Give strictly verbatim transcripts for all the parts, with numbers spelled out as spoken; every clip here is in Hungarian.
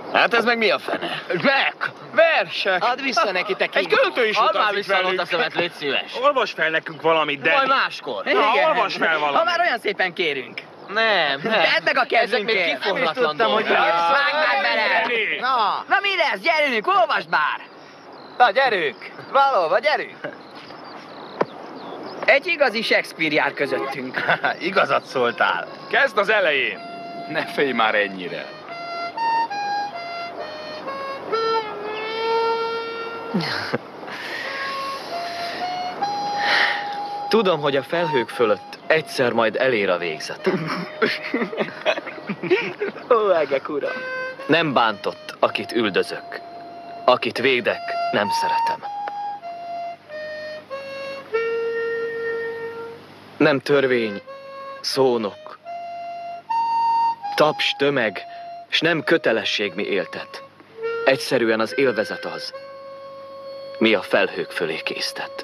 Hát ez meg mi a fene? Zsek! Versek! Add vissza neki, te Egy költő is utazik utazik velünk. velünk. Add vissza a szemet, légy szíves. Olvas fel nekünk valamit, de... Majd máskor. Na, olvas fel valamit. Ha már olyan szépen kérünk. Nem, nem. Tedd meg a Ezek még kezünkért. kiforratlan Nem is tudtam, hogy dolgok. ilyen. Vágd már bele! Benni! Na, na mi lesz? Gyerünk, olvasd már! Na, gyerünk! Valóban, gyerünk! Egy igazi Shakespeare jár közöttünk. Igazat szóltál. Kezd az elején. Ne félj már ennyire. Tudom, hogy a felhők fölött egyszer majd elér a végzet. Ó, egek uram! Nem bántott, akit üldözök. Akit védek, nem szeretem. Nem törvény, szónok, taps, tömeg, s nem kötelesség mi éltet. Egyszerűen az élvezet az, mi a felhők fölé késztet.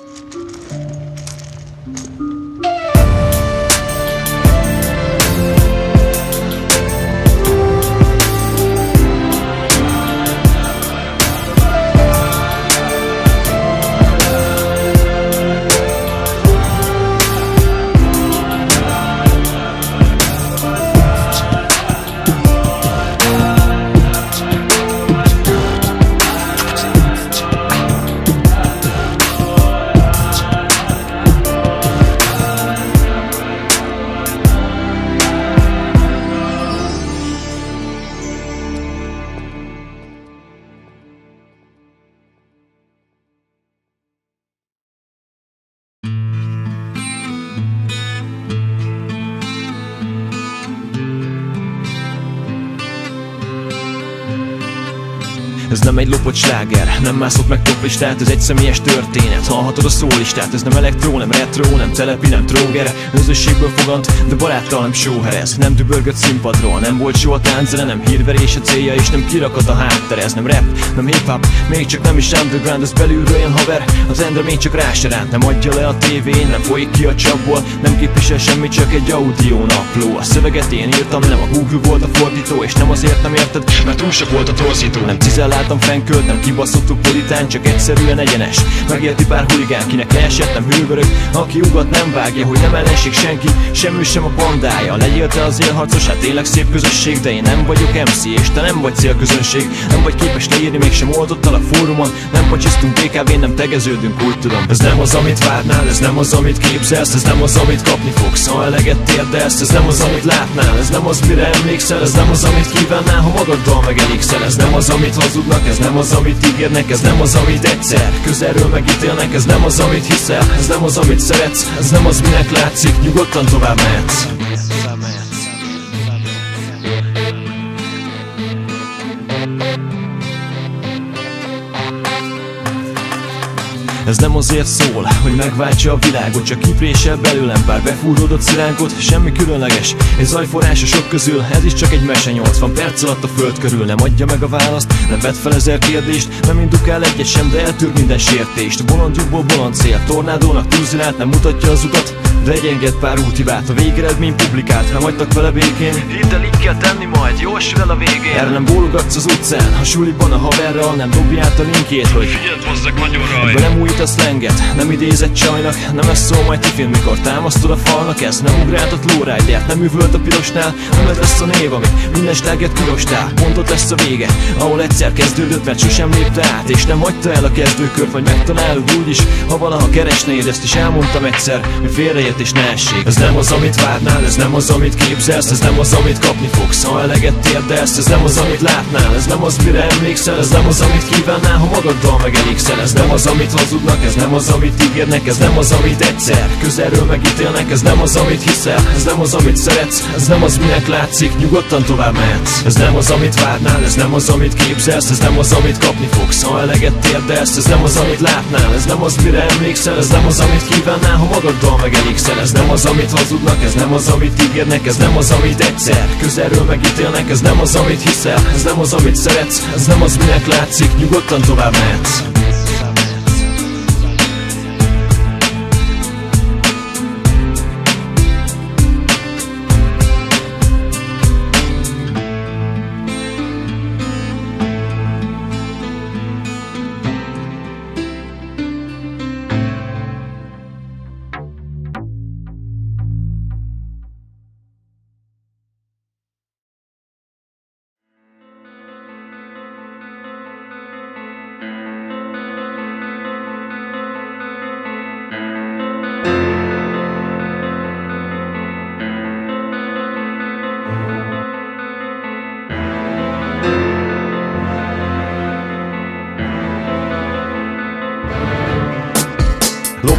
Ez nem egy lopott sláger, nem mászott meg toplistát, ez egy személyes történet. Hallhatod a szólistát, ez nem elektró, nem retro, nem telepi, nem tróger. Özösségből fogant, de baráttal nem sóherez. Nem dübörgött színpadról, nem volt soha tánczene, nem hírverés a célja, és nem kirakat a háttere. Ez nem rap, nem hip-hop, még csak nem is underground, ez belülről jön haver. Az endre még csak rá se ránt, nem adja le a tévén, nem folyik ki a csapból, nem képvisel semmit, csak egy audio napló. A szöveget én írtam, nem a Google volt a fordító, és nem azért nem érted, mert túl sok volt a torzító. Nem cizelláltam fenkölt, nem kibaszottuk politán, csak egyszerűen egyenes. Megérti pár huligán, kinek leesett, nem hővörög, aki ugat nem vágja, hogy nem ellenség senki, sem ő sem a bandája. Legyél te az élharcos, hát tényleg szép közösség, de én nem vagyok em cé, és te nem vagy célközönség. Nem vagy képes leírni, mégsem oldottál a fórumon, nem pacsisztunk bé ká vén, nem tegeződünk, úgy tudom. Ez nem az, amit várnál, ez nem az, amit képzelsz, ez nem az, amit kapni fogsz, ha eleget térdelsz, ez nem az, amit látnál, ez nem az, mire emlékszel, ez nem az, amit kívánnál, ha magaddal megelégszel, ez nem az, amit hazudnak, ez nem az, amit ígérnek, ez nem az, amit egyszer közelről megítélnek, ez nem az, amit hiszel, ez nem az, amit szeretsz, ez nem az, minek látszik, nyugodtan tovább mehetsz. Ez nem azért szól, hogy megváltsa a világot, csak kiprésel belőlem pár befúródott szilánkot. Semmi különleges, egy zajforrás a sok közül, ez is csak egy mese nyolcvan perc alatt a föld körül. Nem adja meg a választ, nem vet fel ezer kérdést, nem indukál egyet sem, de eltűr minden sértést. Bolondjukból bolond cél, tornádónak túlzilát, nem mutatja az utat, de egyenged pár úthibát, a végeredmény publikált, nem hagytak vele békén. Hidd el, így kell tenni majd, jól sül el a végén. Erre nem bólogatsz az utcán, a suliban a haverral, nem dobj át a linkjét, hogy Figyeld hozzá kanyaraj. ebben nem újít a szlenget, nem idézett csajnak, nem ez szól majd tifin, mikor támasztod a falnak. Ez nem ugráltott lowridert, nem üvölt a pirosnál, nem ez lesz a név, amit minden slágert pirostál. Pontot lesz a vége, ahol egyszer kezdődött, mert sosem lépte át, és nem hagyta el a kezdőkört, vagy megtalálod úgyis, ha valaha keresnéd. Ezt is elmondtam egyszer, hogy félreért és ne essék. Ez nem az, amit várnál, ez nem az, amit képzelsz, ez nem az, amit kapni fogsz, ha eleget térdelsz, ez nem az, amit látnál, ez nem az, mire emlékszel, ez nem az, amit kívánnál, ha magaddal megelégszel, ez nem az, amit hazudnak, ez nem az, amit ígérnek, ez nem az, amit egyszer közelről megítélnek, ez nem az, amit hiszel, ez nem az, amit szeretsz, ez nem az, minek látszik, nyugodtan tovább mehetsz. Ez nem az, amit várnál, ez nem az, amit képzelsz, ez nem az, amit kapni fogsz, ha eleget térdelsz, ez nem az, amit látnál, ez nem az, mire emlékszel, ez nem az, amit kívánnál, ha magaddal megelégszel, ez nem az, amit hazudnak, ez nem az, amit ígérnek, ez nem az, amit egyszer közelről megítélnek, ez nem az, amit hiszel, ez nem az, amit szeretsz, ez nem az, minek látszik, nyugodtan tovább mehetsz.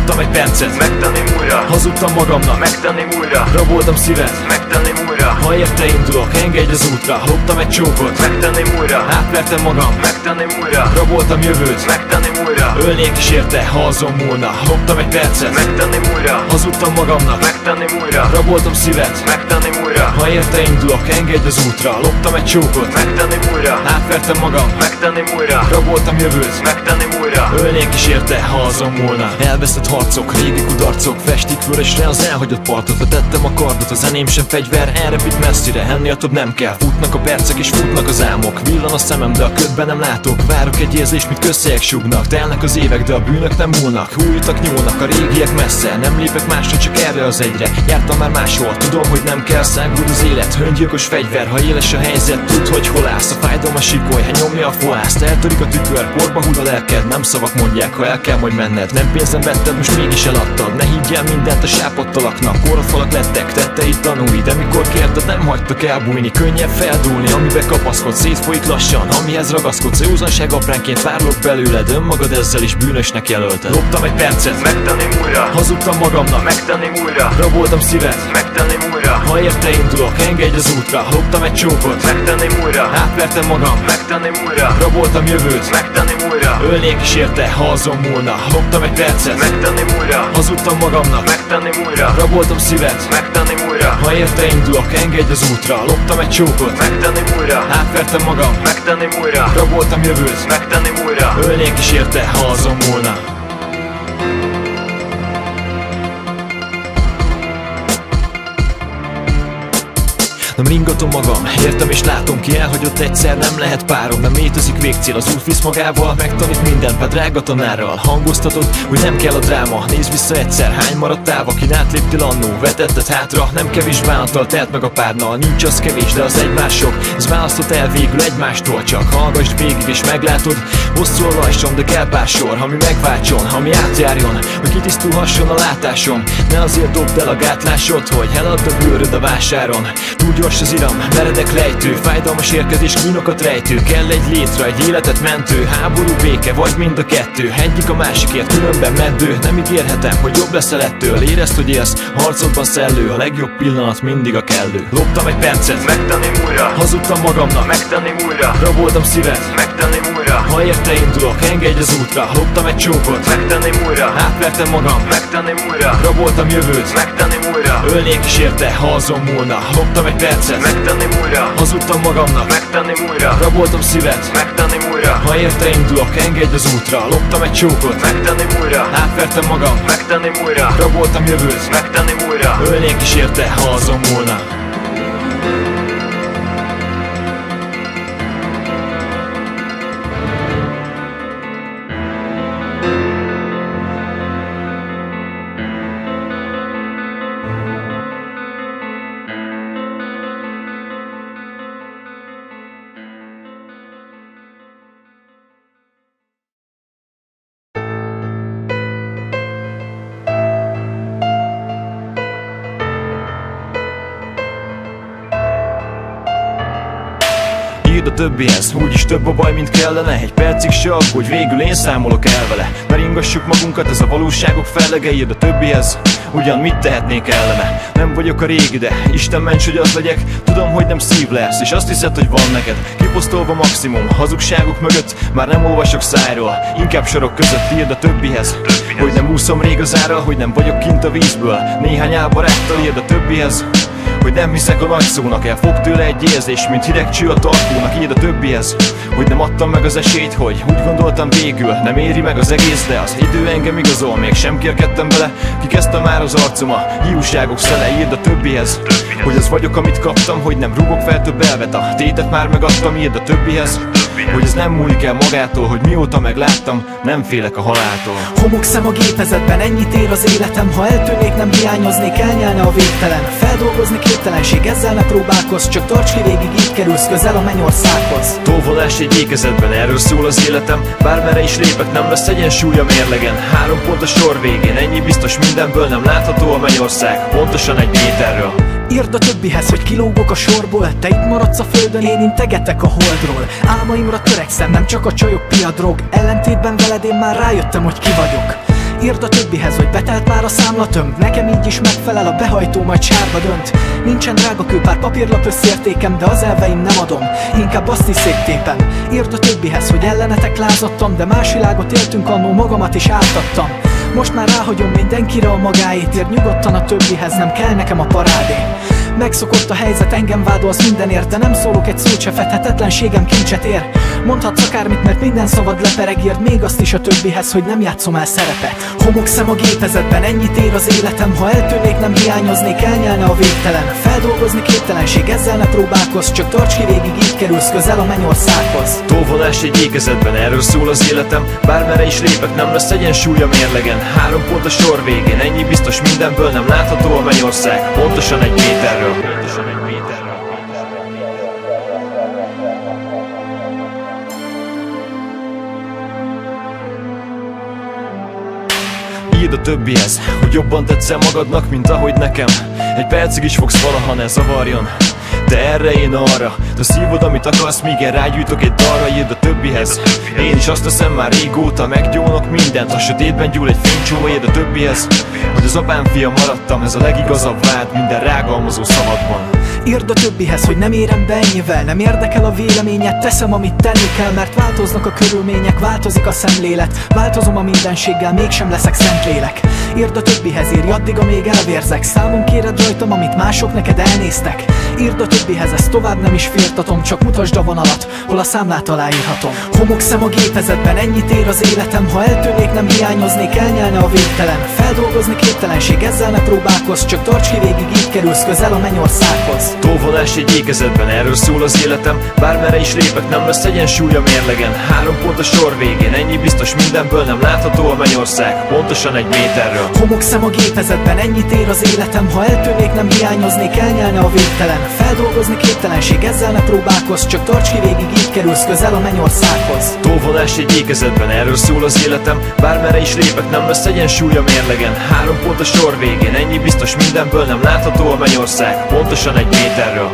Loptam egy percet, Megtenném újra, hazudtam magamnak, megtenném újra, raboltam szívet, megtenném újra, ha érte indulok, engedj az útra. Loptam egy csókot, megtenném újra, átvertem magam, megtenném újra, raboltam jövőt, megtenném újra, ölnék is érte, ha azon múlna. Loptam egy percet, megtenném újra, hazudtam magamnak, megtenném újra, raboltam szívet, megtenném újra, ha érte indulok, engedj az útra. Loptam egy csókot, megtenném újra, átvertem magam, megtenném újra, raboltam jövőt, megtenném újra, ölnék is érte, ha azon múlna. Elvesztett harcok, régi kudarcok, festik vörösre az elhagyott partot. Letettem a kardot, a zeném sem fegyver, elrepít messzire, ennél több nem kell. Futnak a percek és futnak az álmok, villan a szemem, de a ködben nem látok. Várok egy érzést, mint közszélyek sugnak, telnek az évek, de a bűnök nem múlnak. Újtak nyúlnak, a régiek messze, nem lépek másra, csak erre az egyre. Jártam már máshol, tudom, hogy nem kell, száguld az élet, öngyilkos fegyver. Ha éles a helyzet, tudd, hogy hol állsz. A fájdalma sikoly, ha nyomja a fohászt, eltörik a tükör, porba húd a lelked. Nem szavak mondják, ha el kell majd menned. Nem pénzem vetted, most mégis eladtad. Ne higgyel mindent, a sápadtal laknak, korrafalak lettek, tetteid tanulj. De mikor kérded, nem hagytak elbújni, könnyebb feldúlni, amibe kapaszkodsz, szétfolyik lassan, amihez ragaszkodsz. Józanság apránként párlok belőled, önmagad ezzel is bűnösnek jelölted. Loptam egy percet, megtenném újra, hazudtam magamnak, megtenném újra, raboltam szívet, megtenném újra, ha érte indulok, engedj az útra. Loptam egy csókot, megtenném újra, átvertem magam, megtenném újra, raboltam jövőt, megtenném újra, ölnék is érte, ha azon múlna. Loptam egy percet, megtenném újra, hazudtam magamnak, megtenném újra, raboltam szívet, megtenném újra, ha érte indulok, engedj az útra. Loptam egy csókot, megtenném újra, átvertem magam, megtenném újra, raboltam jövőt, megtenném újra, ölnék is érte, ha azon múlna. Nem ringatom magam, értem és látom, ki elhagyott egyszer, nem lehet párom. Nem létezik végcél, az út visz magával, megtanít mindent, már drága tanárral. Hangoztatod, hogy nem kell a dráma, nézd vissza egyszer, hány maradtál, akin átléptél annó. Vetetted hátra, nem kevés bánattal telt meg a párna. Nincs az kevés, de az egy mások, ez választott el végül egymástól. Csak hallgass végig és meglátod, hosszú a rajsom, de kell pár sor, ami megváltson, ami átjárjon, hogy kitisztulhasson a látásom. Ne azért dobd el a gátlásod, hogy eladd a bőröd a vásáron. Túl gyors az iram, meredek lejtő, fájdalmas érkezés, kínokat rejtő. Kell egy létre, egy életet mentő, háború, béke, vagy mind a kettő. Egyik a másikért, különben meddő. Nem ígérhetem, hogy jobb leszel ettől. Érezd, hogy élsz, harcodban szellő. A legjobb pillanat mindig a kellő. Loptam egy percet, megtenném újra, hazudtam magamnak, megtenném újra, raboltam szívet, megtenném újra, ha érte indulok, engedj az útra. Loptam egy csókot, megtenném újra, átvertem magam, megtenném újra, raboltam jövőt, megtenném újra, ölnék is érte, ha azon múlna. Loptam egy percet, megtenném újra, hazudtam magamnak, megtenném újra, raboltam szívet, megtenném újra, ha érte indulok, engedj az útra. Loptam egy csókot, megtenném újra, átvertem magam, megtenném újra, raboltam jövőt, megtenném újra, ölnék is érte, ha azon múlna. Írd a többihez, úgyis több a baj, mint kellene. Egy percig se aggódj, végül én számolok el vele. Ne ringassuk magunkat, ez a valóságok fellege. Írd a többihez, ugyan mit tehetnék ellene. Nem vagyok a régi, de Isten ments, hogy az legyek. Tudom, hogy nem szív lesz, és azt hiszed, hogy van neked. Kiposztolva maximum, hazugságok mögött már nem olvasok szájról, inkább sorok között. Írd a többihez, hogy nem úszom rég az árral, hogy nem vagyok kint a vízből. Néhány álbaráttal. Írd a többihez, hogy nem hiszek a nagy szónak, elfog tőle egy érzés, mint hideg cső a tartónak. Írd a többihez, hogy nem adtam meg az esélyt, hogy úgy gondoltam végül nem éri meg az egész, de az idő engem igazol, még sem kérkedtem bele. Kikezdtem már az arcom a hiúságok szele. Írd a többihez, hogy az vagyok, amit kaptam, hogy nem rúgok fel több elvet, a tétet már megadtam. Írd a többihez, hogy ez nem múlik el magától, hogy mióta megláttam, nem félek a haláltól. Homokszem a gépezetben, ennyit ér az életem. Ha eltűnnék, nem hiányoznék, elnyelne a végtelen. Feldolgozni képtelenség, ezzel ne próbálkozz, csak tarts ki végig, így kerülsz közel a mennyországhoz. Tolvolás egy ékezetben, erről szól az életem. Bármerre is lépek, nem lesz egyensúly a mérlegen. Három pont a sor végén, ennyi biztos mindenből, nem látható a mennyország, pontosan egy méterről. Írd a többihez, hogy kilógok a sorból. Te itt maradsz a földön, én integetek a holdról. Álmaimra törekszem, nem csak a csajok pia drog. Ellentétben veled én már rájöttem, hogy ki vagyok. Írd a többihez, hogy betelt már a számlatömb. Nekem így is megfelel, a behajtó majd sárba dönt. Nincsen drága kőpár papírlap összértékem, de az elveim nem adom, inkább azt is széttépem. Írd a többihez, hogy ellenetek lázadtam, de más világot éltünk annó, magamat is ártattam. Most már ráhagyom mindenkire a magáét, ér nyugodtan a többihez, nem kell nekem a parádé. Megszokott a helyzet, engem vádolsz mindenért, de nem szólok egy szót se, fedhetetlenségem kincset ér. Mondhatsz akármit, mert minden szavad lepereg, írd még azt is a többihez, hogy nem játszom el szerepet. Homokszem a gépezetben, ennyit ér az életem, ha eltűnnék, nem hiányoznék, elnyelne a végtelen. Feldolgozni képtelenség, ezzel ne próbálkozz, csak tarts ki végig, így kerülsz közel a mennyországhoz. Tolvonás egy ékezetben, erről szól az életem. Bármerre is lépek, nem lesz egyensúly a mérlegen. Három pont a sor végén, ennyi biztos mindenből, nem látható a mennyország, pontosan egy méterről. Pontosan egy méterről. Írd a többihez, hogy jobban tetszel magadnak, mint ahogy nekem. Egy percig is fogsz valaha, ne zavarjon. Te erre, én arra, te szívod, amit akarsz, míg én rágyújtok egy dalra. Írd a többihez, én is azt teszem már régóta, meggyónok mindent, a sötétben gyúl egy fénycsóva. Írd a többihez, hogy az apám fia maradtam, ez a legigazabb vád minden rágalmazó szavadban. Írd a többihez, hogy nem érem be ennyivel, nem érdekel a véleményed, teszem, amit tenni kell, mert változnak a körülmények, változik a szemlélet, változom a mindenséggel, mégsem leszek szentlélek. Írd a többihez, írj addig, amíg elvérzek, számon kéred rajtam, amit mások neked elnéztek. Írd a többihez, ezt tovább nem is firtatom, csak mutasd a vonalat, hol a számlát aláírhatom. Homokszem a gépezetben, ennyit ér az életem, ha eltűnnék, nem hiányoznék, elnyelne a végtelen. Feldolgozni képtelenség, ezzel ne próbálkozz, csak tarts ki végig, így kerülsz közel a mennyországhoz. Tolvonás egy ékezetben, erről szól az életem. Bármerre is lépek, nem lesz egyensúly a mérlegen. Három pont a sor végén, ennyi biztos mindenből, nem látható a mennyország, pontosan egy méterről. Homokszem a gépezetben, ennyit ér az életem, ha eltűnnék, nem hiányoznék, elnyelne a végtelen. Feldolgozni képtelenség, ezzel ne próbálkozz, csak tarts ki végig, így kerülsz közel a mennyországhoz. Tolvonás egy ékezetben, erről szól az életem. Bármerre is lépek, nem lesz egyensúly a mérlegen. Három pont a sor végén, ennyi biztos mindenből, nem látható a mennyország, pontosan egy méterről.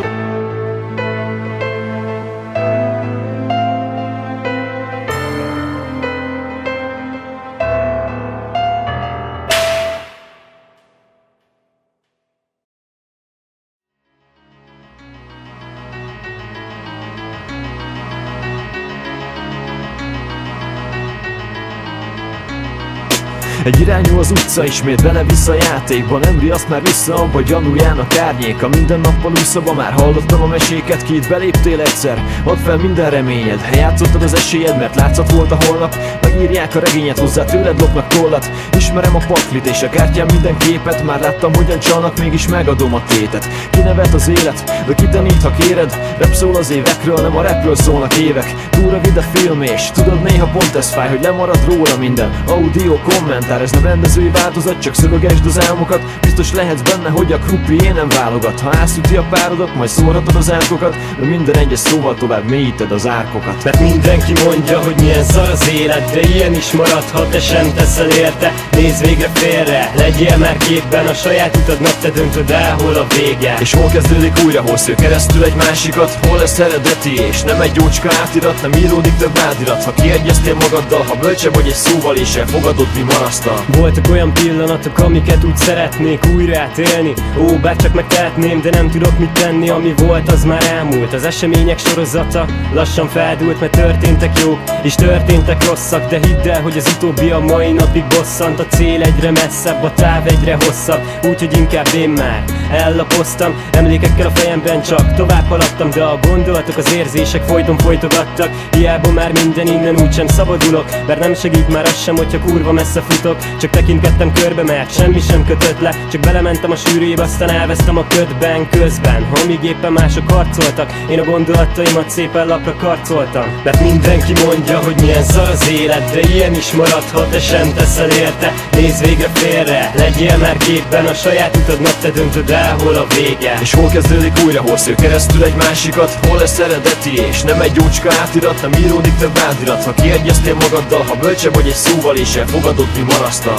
Egy irányú az utca, ismét bele-vissza játékba. Nem riaszt már vissza abba, gyanújának árnyéka. Minden nappal úszva már hallottam a meséket. Ki itt beléptél egyszer, add fel minden reményed. Játszottad az esélyed, mert látszat volt a holnap. Megírják a regényet, hozzá tőled lopnak tollat. Ismerem a paklit és a kártyán minden képet. Már láttam, hogyan csalnak, mégis megadom a tétet. Kinevet az élet, de kitenít, ha kéred. Rap szól az évekről, nem a rapről szólnak évek. Túl rövid a film és tudod, néha pont ez fáj, hogy lemarad róla minden. Audio, komment. Ez nem rendezői változat, csak szövegesd az álmokat. Biztos lehetsz benne, hogy a kruppié nem válogat. Ha ászüti a párodat, majd szórhatod az árkokat, de minden egyes szóval tovább mélyíted az árkokat. Mert mindenki mondja, hogy milyen szar az élet, de ilyen is marad, ha te sem teszel érte. Nézd végre félre, legyél már képben, a saját utadnak te döntöd el, hol a vége. És hol kezdődik újra, hol szél keresztül egy másikat. Hol lesz eredeti, és nem egy jócska átirat. Nem íródik több átirat, ha kiegyeztél magaddal. Ha bölcsebb vagy egy szóval, és elfogadod, mi marasztal. Voltak olyan pillanatok, amiket úgy szeretnék újra átélni. Ó, bárcsak megtehetném, de nem tudok mit tenni. Ami volt, az már elmúlt. Az események sorozata lassan feldúlt, mert történtek jók, és történtek rosszak. De hidd el, hogy az utóbbi a mai napig bosszant. A cél egyre messzebb, a táv egyre hosszabb. Úgyhogy inkább én már ellapoztam. Emlékekkel a fejemben csak tovább haladtam, de a gondolatok, az érzések folyton folytogattak. Hiába már minden innen úgysem szabadulok, mert nem segít már az sem, hogyha kurva messze futok. Csak tekintgettem körbe, mert semmi sem kötött le. Csak belementem a sűrűjébe, aztán elvesztem a ködben közben. Amíg éppen mások harcoltak, én a gondolataimat szépen lapra karcoltam. Mert mindenki mondja, hogy milyen szar az élet, de ilyen is marad, ha te sem teszel érte. Nézd végre félre, legyél már képben, a saját utadnak te döntöd el, hol a vége. És hol kezdődik újra, hol szél keresztül egy másikat. Hol lesz eredeti, és nem egy jócska átirat. Nem íródik több átirat, ha kiegyeztél magaddal. Ha bölcsebb vagy egy szóval, és elfogadod, mi marasztal.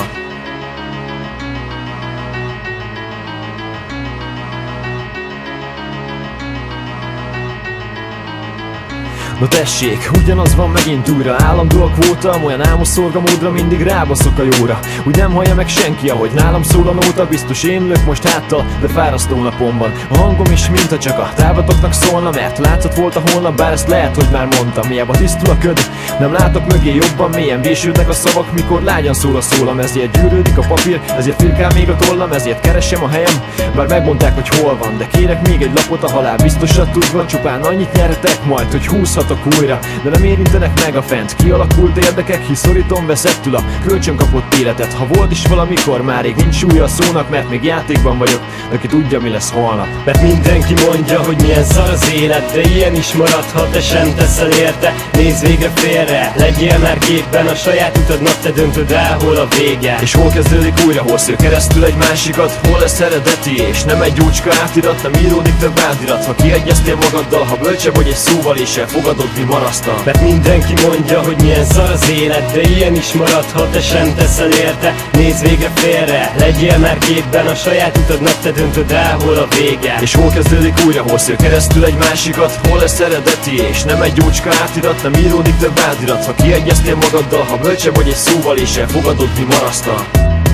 Na tessék, ugyanaz van megint újra. Állandó a kvóta, olyan álmos szorgamódra, mindig rábaszok a jóra. Úgy nem hallja meg senki, ahogy nálam szól a nóta. Biztos én lök most háttal, de fárasztó napomban. A hangom is mint a csak a távatoknak szólna, mert látszat volt a holnap, bár ezt lehet, hogy már mondtam. Miába tisztul a köd, nem látok mögé jobban, mélyen vésődnek a szavak, mikor lágyan szól a szólam. Ezért gyűrődik a papír, ezért firkál még a tollam, ezért keresem a helyem, bár megmondták, hogy hol van. De kérek még egy lapot, a halál biztosat tudva, csupán annyit nyerhetek majd, hogy húzhatok újra. De nem érintenek meg a fent kialakult érdekek, hisz szorítom veszettül a kölcsön kapott életet. Ha volt is valamikor, már rég nincs súlya a szónak, mert még játékban vagyok, de ki tudja, mi lesz holnap. Mert mindenki mondja, hogy milyen szar az élet, de ilyen is marad, ha te sem teszel érte. Nézd végre félre, legyél már képben, a saját utadnak te döntöd el, hol a vége. És hol kezdődik újra, hol szél keresztül egy másikat, hol lesz eredeti, és nem egy gyógyska átirat, nem íródik több átirat. Ha kiegyeztél magaddal, ha bölcsebb vagy egy szóval, és elfogadod, mi marasztal. Mert mindenki mondja, hogy milyen szar az élet, de ilyen is marad, ha te sem teszel érte. Nézd végre félre, legyél már képben, a saját utadnak te döntöd el, hol a vége. És hol kezdődik újra, hol szél keresztül egy másikat, hol lesz eredeti, és nem egy gyógyska átirat, nem íródik több átirat. Ha kiegyeztél magaddal, ha bölcsebb vagy egy szóval, és elfogadod, mi marasztal.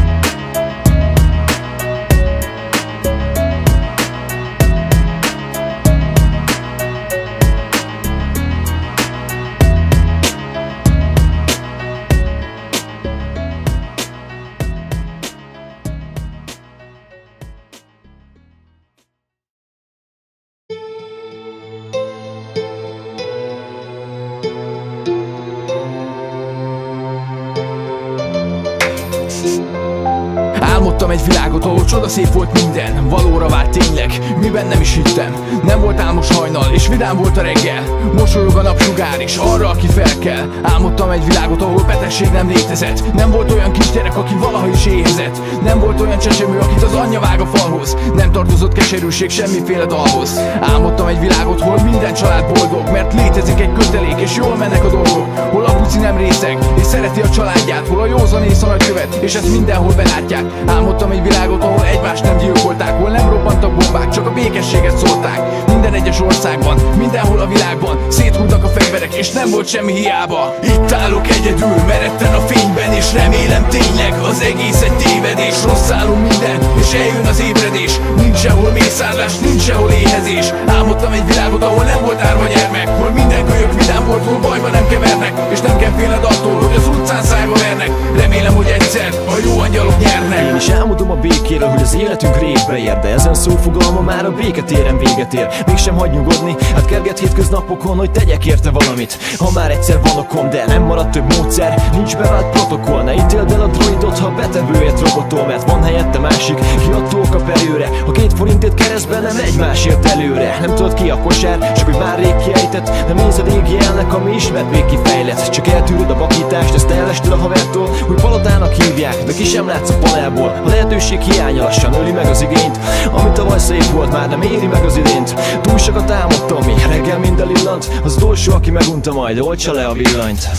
Álmodtam egy világot, ahol csodaszép volt minden, valóra vált tényleg, miben nem is hittem. Nem volt álmos hajnal, és vidám volt a reggel, mosolyog a napsugár is arra, aki fel kell. Álmodtam egy világot, ahol betegség nem létezett, nem volt olyan kisgyerek, aki valaha is éhezett. Nem volt olyan csecsemő, akit az anyja vág a falhoz, nem tartozott keserűség semmiféle dalhoz. Álmodtam egy világot, hol minden család boldog, mert létezik egy kötelék, és jól mennek a dolgok. Hol apuci nem részeg, és szereti a családját, hol a józanész a nagykövet, és ezt mindenhol belátják. Álmodtam egy világot, ahol egymást nem gyilkolták, hol nem robbantak bombák, csak a békességet szólták. Minden egyes országban, mindenhol a világban széthúltak a fegyverek, és nem volt semmi hiába. Itt állok egyedül, meretten a fényben, és remélem tényleg az egész egy tévedés. Rossz álom minden, és eljön az ébredés. Nincs sehol mészárlás, nincs sehol éhezés. Álmodtam egy világot, ahol nem volt árva gyermek, hol minden kölyök vidám volt, hol bajba nem kevernek, és nem kell félned attól, hogy az utcán szájba vernek. Remélem, hogy egyszer a jó angyalok nyernek. Én is álmodom a békéről, hogy az életünk révbe ér, de ezen szófogalma már a béketéren véget ér. Mégsem hagy nyugodni, hát kerget hétköznapokon, hogy tegyek érte valamit. Ha már egyszer van okom, de nem maradt több módszer, nincs bevált protokoll. Ne ítéld el a droidot, ha betevőért robotol, mert van helyette másik, ki attól kap előre. Ha két forintért keresztben nem egymásért előre. Nem tudod ki a kosár, csak hogy már rég kiejtett. Nem nézed égi elnek, ami ismert még kifejlett. Csak eltűröd a vakítást, ezt ellested a havertól, hogy palotának hívják, de ki sem látsz a panelból. A lehetőség hiánya lassan öli meg az igényt, amit tavaly szép volt, már nem éri meg az idényt. Túl sokat álmodtam, mi reggel minden illant, az utolsó, aki megunta, majd oltsa le a villanyt.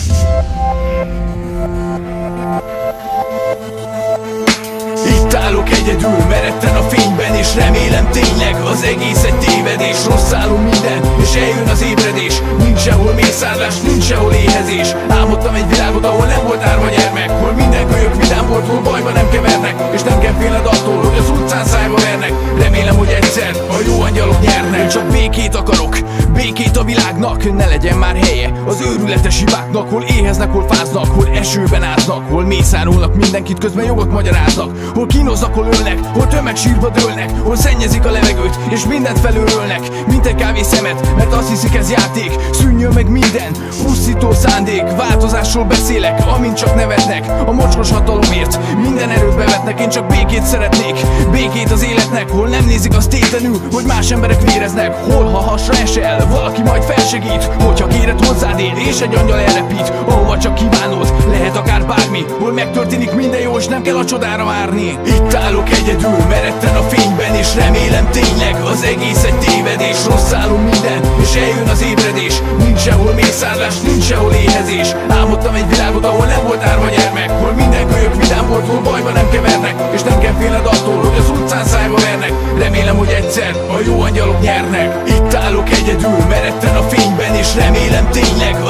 Itt állok egyedül, meretten a fényben, és remélem tényleg az egész egy tévedés. Rossz álom minden, és eljön az ébredés. Nincs sehol mészárlás, nincs sehol éhezés. Álmodtam egy világot, ahol nem volt árva gyermek, hol minden kölyök vidám volt, hol bajba nem kevernek, és nem kell félned attól, hogy az utcán szájba vernek. Remélem, hogy egyszer a jó angyalok nyernek. Én csak békét akarok, békét a világnak, ne legyen már helye az őrületes hibáknak. Hol éheznek, hol fáznak, hol esőben áznak, hol mészárolnak mindenkit, közben jogot magyaráznak. Hol kínoznak, hol ölnek, hol tömegsírba dőlnek, hol szennyezik a levegőt, és mindent felőrölnek, mint egy kávé szemet, mert azt hiszik ez játék. Szűnjön meg minden pusztító szándék, változásról beszélek, amint csak nevetnek. A mocskos hatalomért minden erőt bevetnek, én csak békét szeretnék, békét az életnek. Hol nem nézik azt tétlenül, hogy más emberek véreznek, hol ha hasra esel, valaki majd felsegít, hogyha kéred hozzád ér, és egy angyal elrepít, ahova csak kívánod, lehet akár bármi. Hol megtörténik minden jó, és nem kell a csodára várni. Itt állok egyedül, meretten a fényben, és remélem tényleg az egész egy tévedés. Rossz álom minden, és eljön az ébredés. Nincs sehol mészárlás, nincs sehol éhezés. Álmodtam egy világot, ahol nem volt árva gyermek, hol minden kölyök vidám volt, hol bajba nem kevernek, és nem kell félned attól, hogy az utcán szájba vernek. Remélem, hogy egyszer a jó angyalok nyernek. Itt állok egyedül, meretten a fényben, és remélem tényleg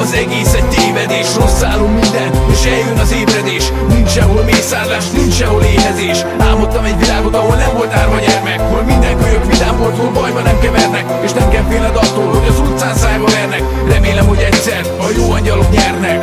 az egész egy tévedés. Rosszálom minden, és eljön az ébredés. Nincs sehol mészárlás, nincs sehol éhezés. Álmodtam egy világot, ahol nem volt árva gyermek, hol minden kölyök vidám volt, hol bajba nem kevernek, és nem kell félned attól, hogy az utcán szájba vernek. Remélem, hogy egyszer a jó angyalok nyernek.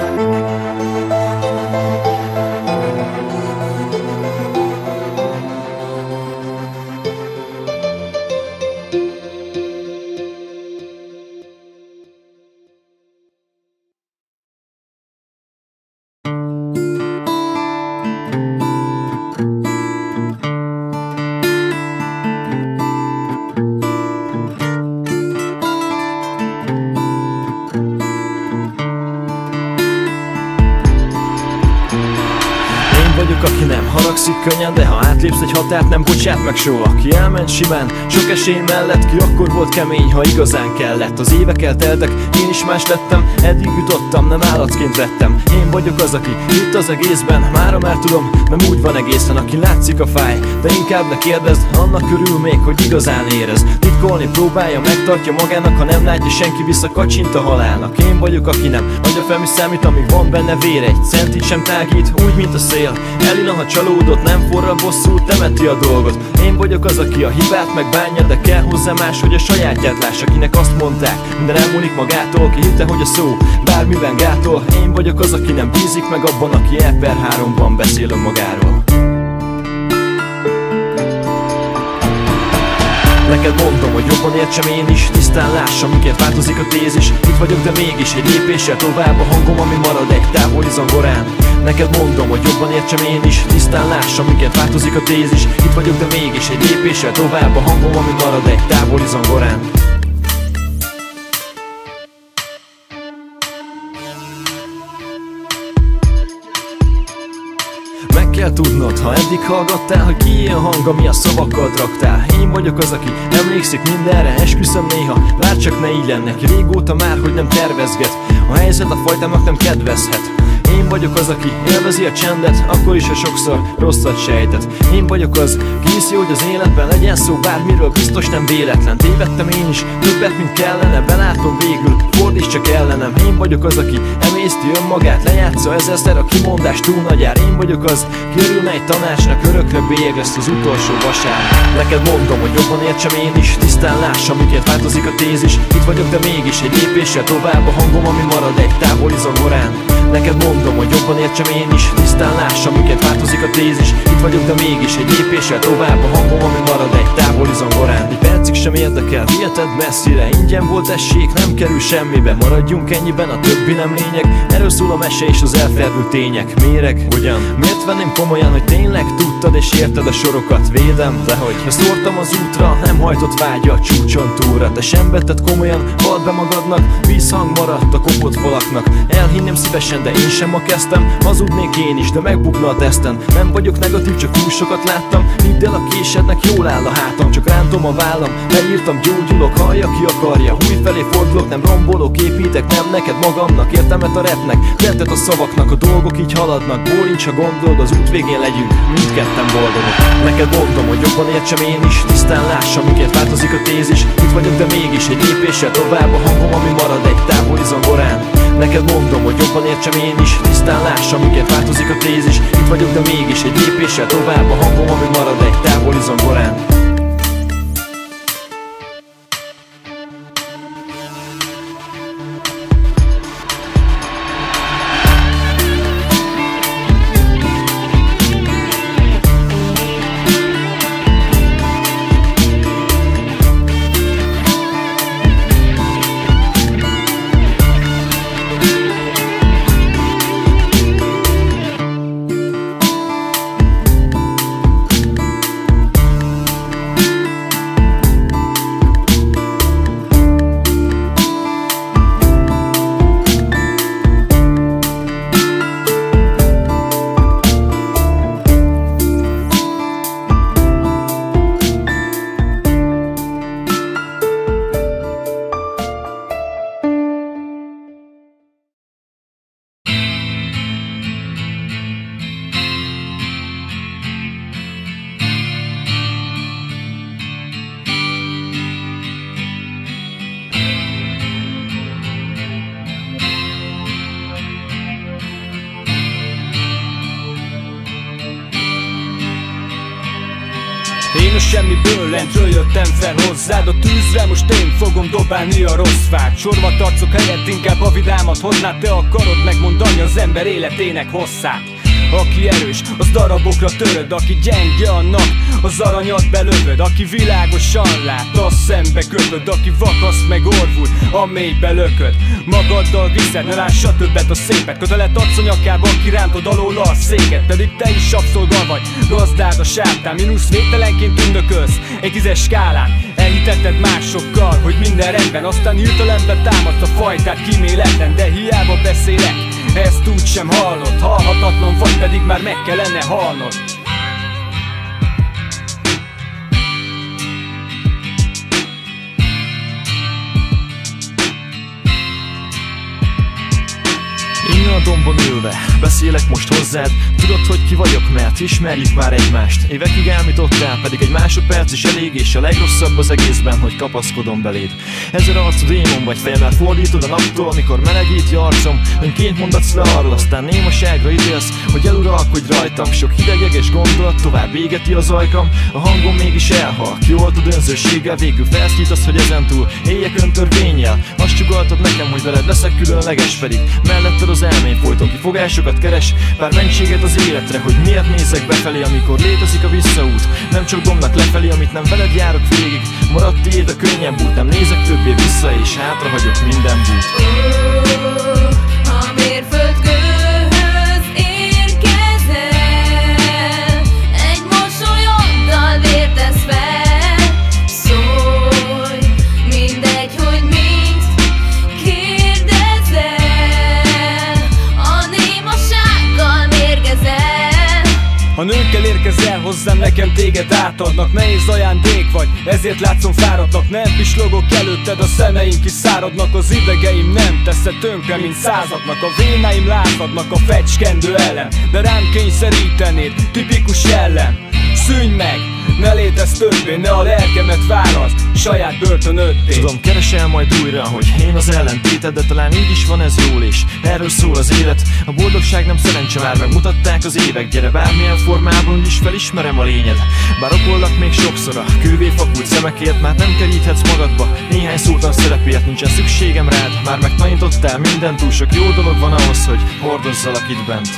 Aki nem haragszik könnyen, de ha átlépsz egy határt, nem bocsát meg soha. Ki elment simán, sok esély mellett, ki akkor volt kemény, ha igazán kellett. Az évek elteltek, én is más lettem, eddig jutottam, nem állatként vettem. Én vagyok az, aki itt az egészben, mára már tudom, nem úgy van egészen. Aki látszik a fáj, de inkább ne kérdezd, annak körül még, hogy igazán érez. Titkolni próbálja, megtartja magának, ha nem látja senki, visszakacsint a halálnak. Én vagyok, aki nem adja fel, mi számít, amíg van benne vér, egy centit sem tágít, úgy mint a szél. Elina, ha csalódott, nem forral bosszút, temeti a dolgot. Én vagyok az, aki a hibát megbánja, de kell hozzá más, hogy a sajátját láss. Akinek azt mondták, minden elmúlik magától, ki hitte, hogy a szó bármiben gátol. Én vagyok az, aki nem bízik meg abban, aki E per háromban beszél önmagáról. Neked mondom, hogy jobban értsem én is, tisztán lássam, miként változik a tézis. Itt vagyok, de mégis egy lépéssel tovább, a hangom, ami marad egy távoli zongorán. Neked mondom, hogy jobban értsem én is, tisztán lássam, miként változik a tézis. Itt vagyok, de mégis egy lépéssel tovább, a hangom, ami marad egy távoli zongorán. Meg kell tudnod, ha eddig hallgattál, hogy ki ilyen hang, ami a szavakkal traktál. Én vagyok az, aki emlékszik mindenre, esküszöm néha, bár csak ne így lenne. Régóta már, hogy nem tervezget, a helyzet a fajtámnak nem kedvezhet. Én vagyok az, aki élvezi a csendet, akkor is, ha sokszor rosszat sejtett. Én vagyok az, ki hiszi, hogy az életben legyen szó bármiről, biztos nem véletlen. Tévedtem én is, többet, mint kellene, belátom végül, fordíts csak ellenem. Én vagyok az, aki emészti önmagát, lejátsza ezerszer a kimondás túl nagyár. Én vagyok az, ki örülne egy tanácsnak, örökre bélyeg lesz az utolsó vasár. Neked mondom, hogy jobban értsem én is, tisztán lássam, miként változik a tézis. Itt vagyok, de mégis egy lépéssel tovább, a hangom, ami marad egy távoli zongorán. Neked mondom, hogy jobban értsem én is, tisztán lássam, miként változik a tézis. Itt vagyok, de mégis egy lépéssel tovább, a hangom, ami marad egy távoli zongorán. Egy percig sem érdekel, viheted messzire, ingyen volt essék, nem kerül semmibe. Maradjunk ennyiben, a többi nem lényeg. Erről szól a mese és az elferdült tények. Méreg? Ugyan? Miért venném komolyan, hogy tényleg tudtad és érted a sorokat? Védem? Dehogy? Ha szórtam az útra, nem hajtott vágya a csúcson túlra. Te sem vetted komolyan, vald be magadnak, vízhang maradt a kopott falaknak. Elhinném szívesen, de én sem ma kezdtem. Hazudnék én is, de megbukna a teszten. Nem vagyok negatív, csak túl sokat láttam. Hidd el, a késednek jól áll a hátam, csak rántom a vállam. Leírtam, gyógyulok, hallja ki akarja. Új felé fordulok, nem rombolok, építek, nem neked magamnak. Értelmet a repnek, tettet a szavaknak, a dolgok így haladnak. Bólincs, ha gondolod, az út végén legyünk mindketten boldogok. Neked mondom, hogy jobban értsem én is, tisztán lássam, miként változik a tézis. Itt vagyok, de mégis egy lépéssel tovább, a hangom, ami marad egy távoli zongorán. Neked mondom, hogy jobban értsem én is, tisztán lássam, miként változik a tézis. Itt vagyok, de mégis egy lépéssel tovább, a hangom, ami marad egy távoli zongorán. semmiből lentről jöttem fel hozzád. A tűzre most én fogom dobálni a rossz fát. Sorvat arcok helyett inkább a vidámat hoznád. Te akarod megmondani az ember életének hosszát. Aki erős, az darabokra töröd. Aki gyenge, annak az aranyat belövöd. Aki világosan lát, azt szembe köpöd. Aki vakaszt meg orvul, a mélybe lököd. Magaddal viszed, ne lássa többet a szépet. Kötelet adsz a nyakába, kirántod alól a széket. Pedig te is abszolgal vagy, gazdád a sártán. Mínusz végtelenként ündökölsz egy tízes skálán. Elhitetted másokkal, hogy minden rendben. Aztán hirtelenbe támadt a fajtát kíméletlen. De hiába beszélek, ezt úgy sem hallod. Halhatatlan vagy, pedig már meg kellene halnod. Innen a dombon ülve, beszélek most hozzád. Tudod, hogy ki vagyok, mert ismerjük már egymást. Évekig elmitottál, pedig egy másodperc is elég. És a legrosszabb az egészben, hogy kapaszkodom beléd. Ezer arcú démon vagy, fejemmel fordítod a naptól, mikor melegíti arcom. Önként mondatsz le arról, aztán némaságra ítélsz, hogy eluralkodj rajtam. Sok hidegeges gondolat tovább égeti az ajkam. A hangom mégis elhal, kioltod önzőséggel. Végül felszítasz, hogy ezentúl éljek öntörvénnyel. Azt csugaltad nekem, hogy veled leszek különleges, pedig melletted az elmény folyton kifogásokat keres. Pár mentséget az életre, hogy miért nézek befelé, amikor létezik a visszaút. Nem csak domnak lefelé, amit nem veled járok végig. Maradt tiéd a könnyebb út, nem nézek többé vissza, és hátra hagyok minden bút. A mérföldkőhöz érkezel, egy mosolyoddal vértesz fel. Szólj, mindegy, hogy mit kérdezel, a némasággal mérgezel. Ha nőkkel érkezel hozzám, nekem téged átadnak. Nehéz ajándék vagy, ezért látszom fáradtnak. Nem pislogok előtted, a szemeim kiszáradnak. Az idegeim nem teszed tönkre, mint századnak. A vénáim lázadnak a fecskendő ellen, de rám kényszerítenéd, tipikus jellem. Szűnj meg, ne létezz többé, ne a lelkemet válaszd saját börtönöddé. Tudom, keresel majd újra, hogy én az ellentéted, de talán így is van ez jól, és erről szól az élet. A boldogság nem szerencse, már megmutatták az évek. Gyere, bármilyen formában, is felismerem a lényed. Bár okollak még sokszor a kővé fakult szemekért, már nem keríthetsz magadba néhány szótan szerepért. Nincsen szükségem rád, már megtanítottál mindent. Túl sok jó dolog van ahhoz, hogy hordozzalak itt bent.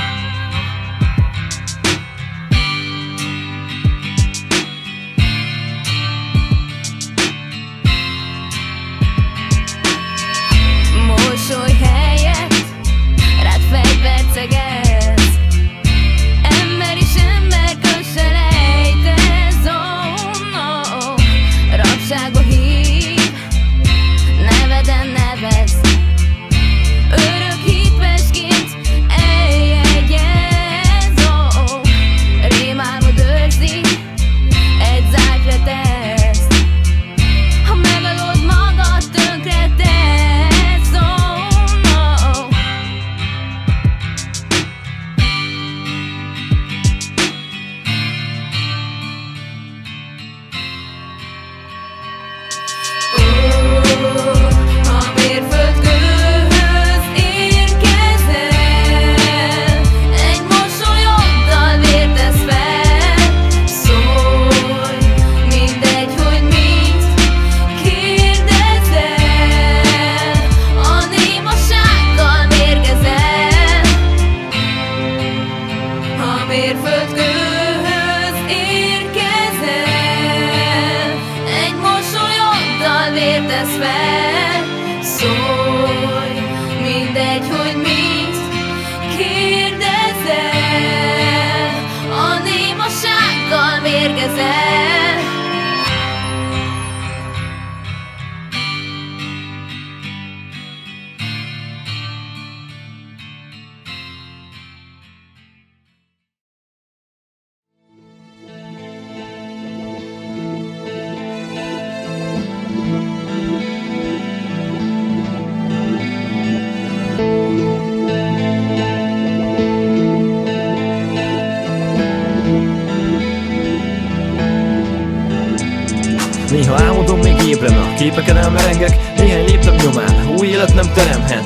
Mosoly helyett rád fegyvert szegez, emberi ember közelejtez. Oh no, rabságba hív, neveden nevez. Örök hitvesként eljegyez. Oh, rémálmod őrzik, egy zájtra tesz. Ha megalod magad, tönkre tesz. A mérföldkőhöz érkezel, egy mosolyoddal vértesz fel. Szólj, mindegy, hogy mit kérdezel, a némasággal mérgezel. A mérföldkőhöz érkezel, egy mosolyoddal vértesz fel. Szólj, mindegy, hogy mit kérdezel, a némasággal mérgezel.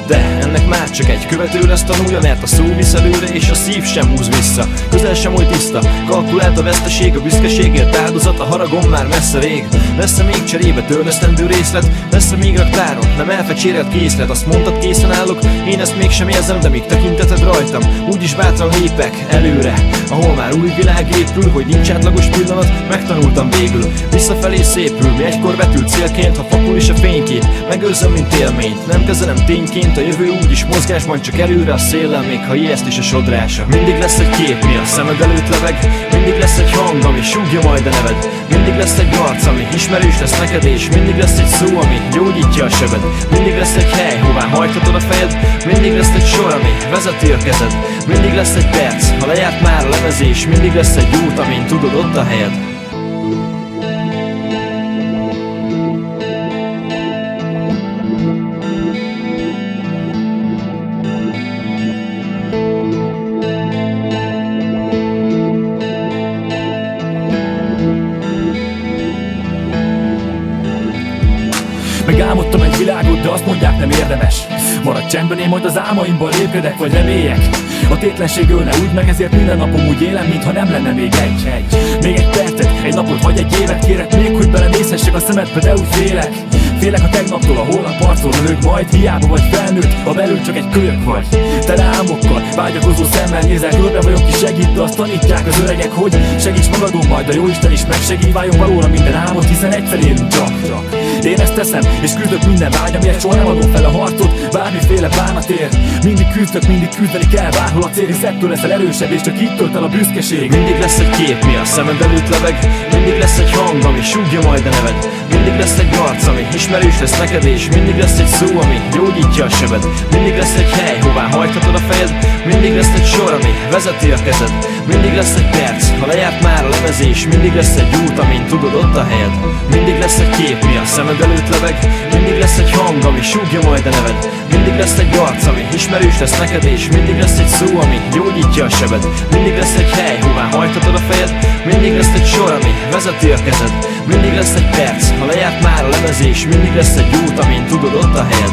De ennek már csak egy követő lesz tanulja, mert a szó visz előre és a szív sem húz vissza. Közel sem oly tiszta, kalkulált a veszteség, a büszkeségért áldozat, a haragom már messze rég. Lesz-e még cserébe törlesztendő részlet? Lesz-e még raktáron? Nem elfecsérelt készlet? Azt mondtad, készen állok, én ezt mégsem érzem, de még tekinteted rajtam, úgyis bátran lépek előre, ahol már új világ épül, hogy nincs átlagos pillanat, megtanultam végül. Visszafelé szépül, mi egykor vetült célként, ha fakul is a fénykép, megőrzöm, mint élményt. Nem kezelem tényként, a jövő úgyis mozgásban, csak előre a széllel, még ha ijeszt is a sodrása. Mindig lesz egy kép, mi a szemed előtt leveg, mindig lesz egy hang, ami súgja majd a neved, mindig lesz egy arc, ami ismerős lesz neked, és mindig lesz egy szó, ami gyógyítja a sebed. Mindig lesz egy hely, hová hajthatod a fejed, mindig lesz egy sor, ami vezeti a kezed, mindig lesz egy perc, ha lejárt már a lemezés, mindig lesz egy út, amin tudod, ott a helyed. Megálmodtam egy világot, de azt mondják, nem érdemes. Maradj csendben, én majd az álmaimban lépkedek vagy remélyek. A tétlenség ölne úgy meg, ezért minden napom úgy élem, mintha nem lenne még egy, egy. Még egy percet, egy napot vagy egy évet kérek még, hogy belenézhessek a szemedbe, de úgy félek. Félek a tegnaptól, a holnap arcról rög majd, hiába vagy felnőtt, ha belül csak egy kölyök vagy. Tele álmokkal, vágyakozó szemmel nézel körbe, vagyok ki segít, de azt tanítják az öregek, hogy segíts magadon, majd a jóisten is megsegít, váljon valóra minden álmot, hiszen egyszer élünk csak. Én ezt teszem, és küzdök minden vágyamért, soha nem adom fel a harcot, bármiféle bánatért. Mindig küzdök, mindig küzdeni kell, bárhol a cél, hisz ettől leszel erősebb, és csak itt tölt el a büszkeség. Mindig lesz egy kép, mi a szemed előtt leveg, mindig lesz egy hang, ami súgja majd a neved, mindig lesz egy arc, ami ismerős lesz neked, és mindig lesz egy szó, ami gyógyítja a sebed. Mindig lesz egy hely, hová hajthatod a fejed, mindig lesz egy sor, ami vezeti a kezed, mindig lesz egy perc, ha lejárt már a lemezés, mindig lesz egy út, amin tudod, ott a helyed. Mindig lesz egy kép, mi a szemed előtt leveg, mindig lesz egy hang, ami súgja majd a neved, mindig lesz egy arc, ami ismerős lesz neked, és mindig lesz egy szó, ami gyógyítja a sebed. Mindig lesz egy hely, hová hajthatod a fejed, mindig lesz egy sor, ami vezeti a kezed, mindig lesz egy perc, ha lejárt már a lemezés, mindig lesz egy út, amin tudod, ott a helyed.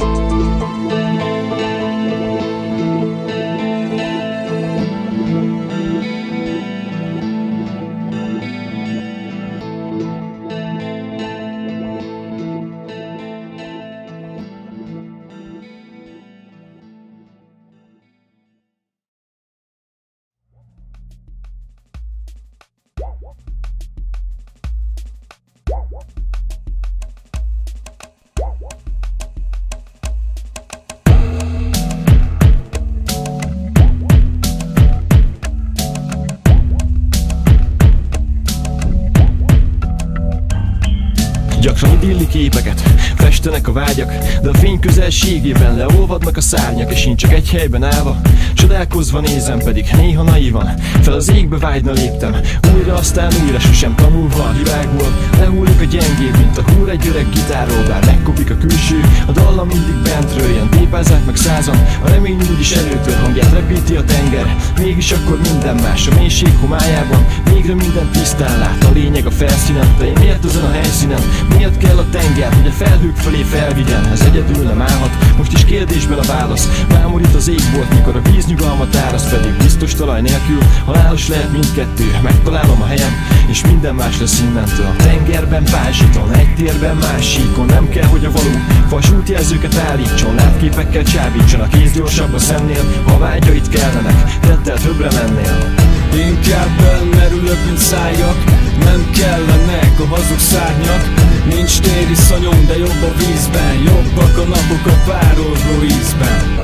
Gyakran idilli képeket festenek a vágyak, de a fény közelségében leolvadnak a szárnyak, és én csak egy helyben állva, csodálkozva nézem, pedig néha naívan fel az égbe vágyna léptem. Újra aztán újra, sosem tanulva a hibákból, lehullik a gyengébb, mint a húr egy öreg gitárról. Bár megkopik a külső, a dallam mindig bentről jön, tépázzák meg százan, a remény úgyis előtől hangját repíti a tenger. Mégis akkor minden más, a mélység homályában, végre minden tisztán lát, a lényeg a felszínen. De én miért ezen a helyszínen? Miért kell a tenger, hogy a felhők felé felvigyen? Ez egyedül nem állhat, most is kérdésben a válasz. Mámorít az égbolt, mikor a víz nyugalmat áraszt, pedig biztos talaj nélkül halálos lehet mindkettő. Megtalálom a helyem, és minden más lesz innentől. A tengerben pázsiton, egy térben másikon, nem kell, hogy a való vasút jelzőket állítson, látképekkel csábítson. A kéz gyorsabb a szemnél, ha vágyait kellenek, tettel többre mennél. Inkább elmerülök, mint szájak, nem kellenek a hazug szárnyak. Nincs tériszonyom, de jobb a vízben, jobbak a napok a párolgó ízben.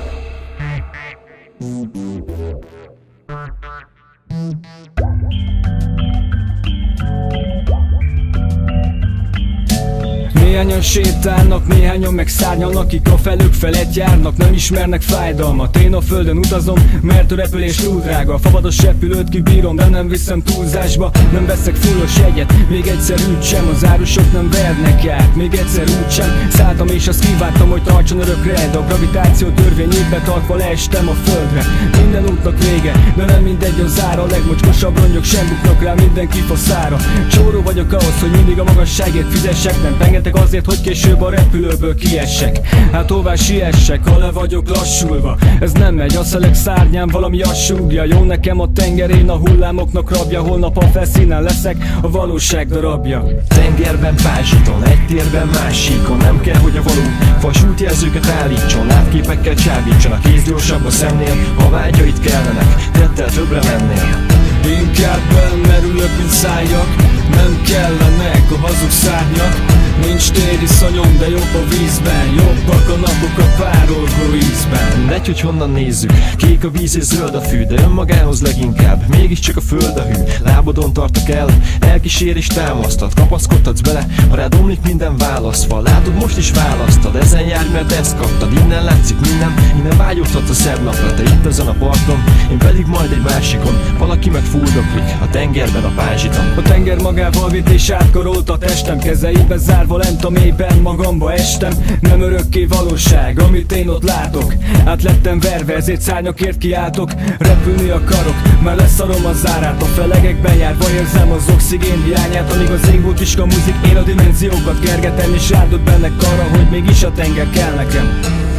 Néhányan sétálnak, néhányan meg szárnyalnak, akik a felők felett járnak, nem ismernek fájdalmat. Én a földön utazom, mert a repülés túl drága. A fabados repülőt kibírom, de nem viszem túlzásba. Nem veszek fullos jegyet, még egyszer úgysem. Az árusok nem vernek át, még egyszer úgysem. Szálltam és azt kívántam, hogy tartson örökre, de a gravitáció törvényébe tartva leestem a földre. Minden útnak vége, de nem mindegy az ára. A legmocskosabb rongyok sem buknak rá mindenki faszára. Csóró vagyok ahhoz, hogy mindig a magasságért fizessek, nem pengetek azért, hogy hogy később a repülőből kiessek. Hát hová siessek, ha le vagyok lassulva? Ez nem megy, a szelek szárnyán valami azt súgja. Jó nekem a tengerén, a hullámoknak rabja. Holnap a felszínen leszek, a valóság darabja. Tengerben pázsiton, egy térben másikon. Nem kell, hogy a való vasút jelzőket állítson. Látképekkel csábítson, a kéz gyorsabb a szemnél. Ha vágyait kellenek, tettel többre mennél. Inkább elmerülök, mint szálljak. Nem kellenek a hazug szárnyak. Nincs tériszonyom, de jobb a vízben. Jobbak a napok a párolgó ízben. Mindegy, hogy honnan nézzük, kék a víz és zöld a fű, de önmagához leginkább mégiscsak a föld a hű. Lábadon tartok el, elkísér és támasztad. Kapaszkodhatsz bele, ha rád omlik minden válaszfa. Látod, most is választad, ezen járj, mert ezt kaptad. Innen látszik minden, innen vágyódhatsz a szebb napra. Te itt ezen a parton, én pedig majd egy másikon. Valaki meg fuldoklik, a tengerben a pázsiton. A tenger magával vitt és átkarolt a testem. Kezeibe zárva lent a mélyben magamba estem. Nem örökké valóság, amit én ott látok. Át lettem verve, ezért szárnyakért kiáltok. Repülni akarok, már leszarom a zárát. A felegekben járva érzem az oxigén hiányát. Amíg az ég volt is a muzik, én a dimenziókat kergetem. És rádöbbennek arra, hogy mégis a tenger kell nekem.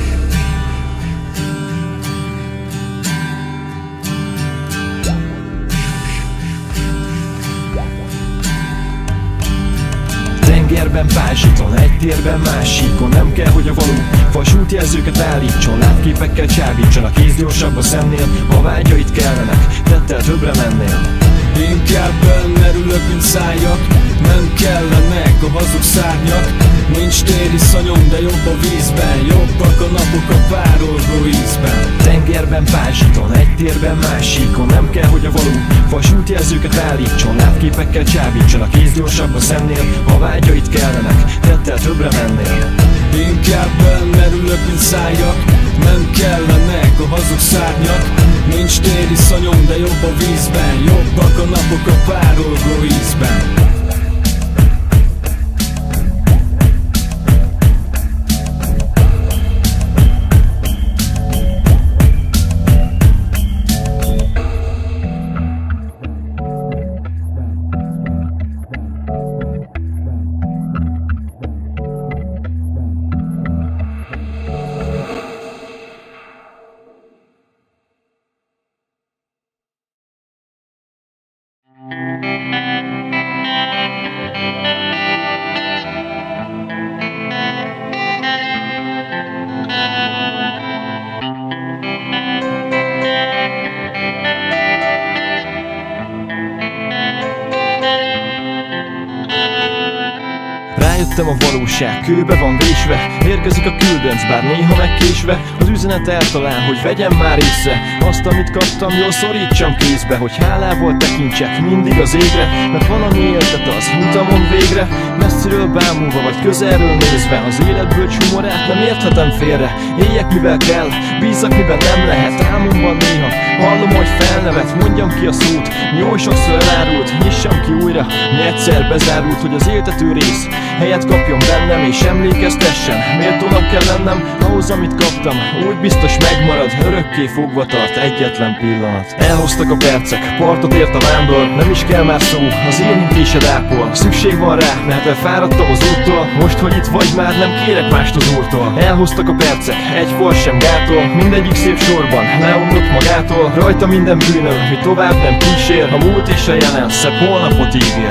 Tengerben pázsiton, egy térben másikon. Nem kell, hogy a való vasút jelzőket állítson. Látképekkel csábítson, a kéz gyorsabb a szemnél. Ha vágyait kellenek, tettel többre mennél. Inkább elmerülök, mint szálljak. Nem kellenek a hazug szárnyak. Nincs tériszonyom, de jobb a vízben. Jobbak a napok a párolgó ízben. Tengerben pázsiton, egy térben másikon. Nem kell, hogy a való vasút jelzőket állítson. Látképekkel csábítson, a kéz gyorsabb a szemnél. Ha vágyait kellenek, tettel többre mennél. Inkább elmerülök, mint szálljak. Nem kellenek a hazug szárnyak. Nincs tériszonyom, de jobb a vízben. Jobbak a napok a párolgó ízben. Rájöttem, a valóság kőbe van vésve. Érkezik a küldönc, bár néha megkésve. Az üzenet eltalál, hogy vegyem már észre. Azt, amit kaptam, jól szorítsam kézbe. Hogy hálával tekintsek mindig az égre. Mert van, ami éltet, az utamon végre. Messziről bámulva, vagy közelről nézve. Az életből humorát nem érthetem félre. Éljek mivel kell, bízzak miben nem lehet. Álmomban néha hallom, hogy felnevet. Mondjam ki a szót, mi oly sokszor elárult. Nyissam ki újra, mi egyszer bezárult. Hogy az éltető rész helyet kapjon bennem, és emlékeztessen, méltónak kell lennem ahhoz, amit kaptam. Úgy biztos megmarad, örökké fogva tart egyetlen pillanat. Elhoztak a percek, partot ért a vándor. Nem is kell már szó, az érintésed ápol. Szükség van rá, mert elfáradtam az úttól. Most, hogy itt vagy, már nem kérek mást az úrtól. Elhoztak a percek, egy fal sem gátol. Mindegyik szép sorban leomlott magától. Rajta minden bűnöm, mi tovább nem kísér. A múlt és a jelen szebb holnapot ígér.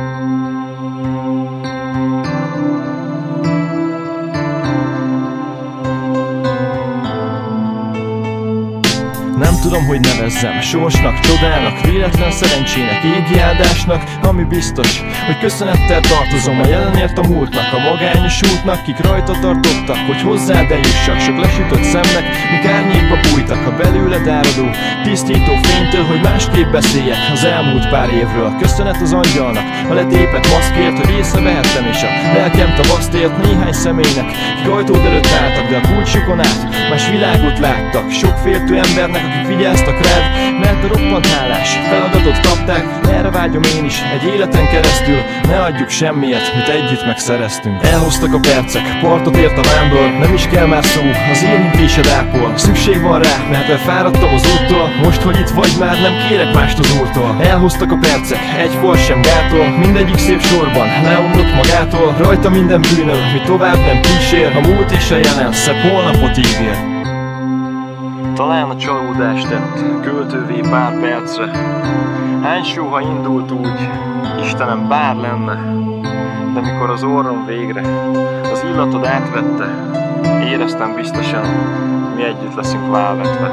Nem tudom, hogy nevezzem, sorsnak, csodának, véletlen szerencsének, égi áldásnak. Ami biztos, hogy köszönettel tartozom a jelenért a múltnak, a magányos útnak, kik rajta tartottak, hogy hozzád eljussak. Sok lesütött szemnek, mik árnyékba bújtak a belőled áradó tisztító fénytől, hogy másképp beszéljek az elmúlt pár évről. Köszönet az angyalnak, a letépett maszkért, hogy észrevehettem, és a lelkem tavaszt ért néhány személynek, kik ajtód előtt álltak, de a kulcsukon át más világot láttak. Sok féltő embernek, akik vigyáztak rád, mert a roppant hálás feladatot kapták. Erre vágyom én is, egy életen keresztül. Ne adjuk semmiet, mit együtt megszereztünk. Elhoztak a percek, partot ért a vándor. Nem is kell már szó, az érintése ápol. Szükség van rá, mert elfáradtam az úttól. Most, hogy itt vagy, már nem kérek mást az úrtól. Elhoztak a percek, egy for sem gátol. Mindegyik szép sorban, leomlott magától. Rajta minden bűnöm, mi tovább nem kísér. A múlt és a jelen, szebb holnapot ígér. Talán a csalódást tett költővé pár percre. Hány sóha indult úgy, Istenem, bár lenne. De mikor az orrom végre az illatod átvette, éreztem biztosan, mi együtt leszünk válvetve.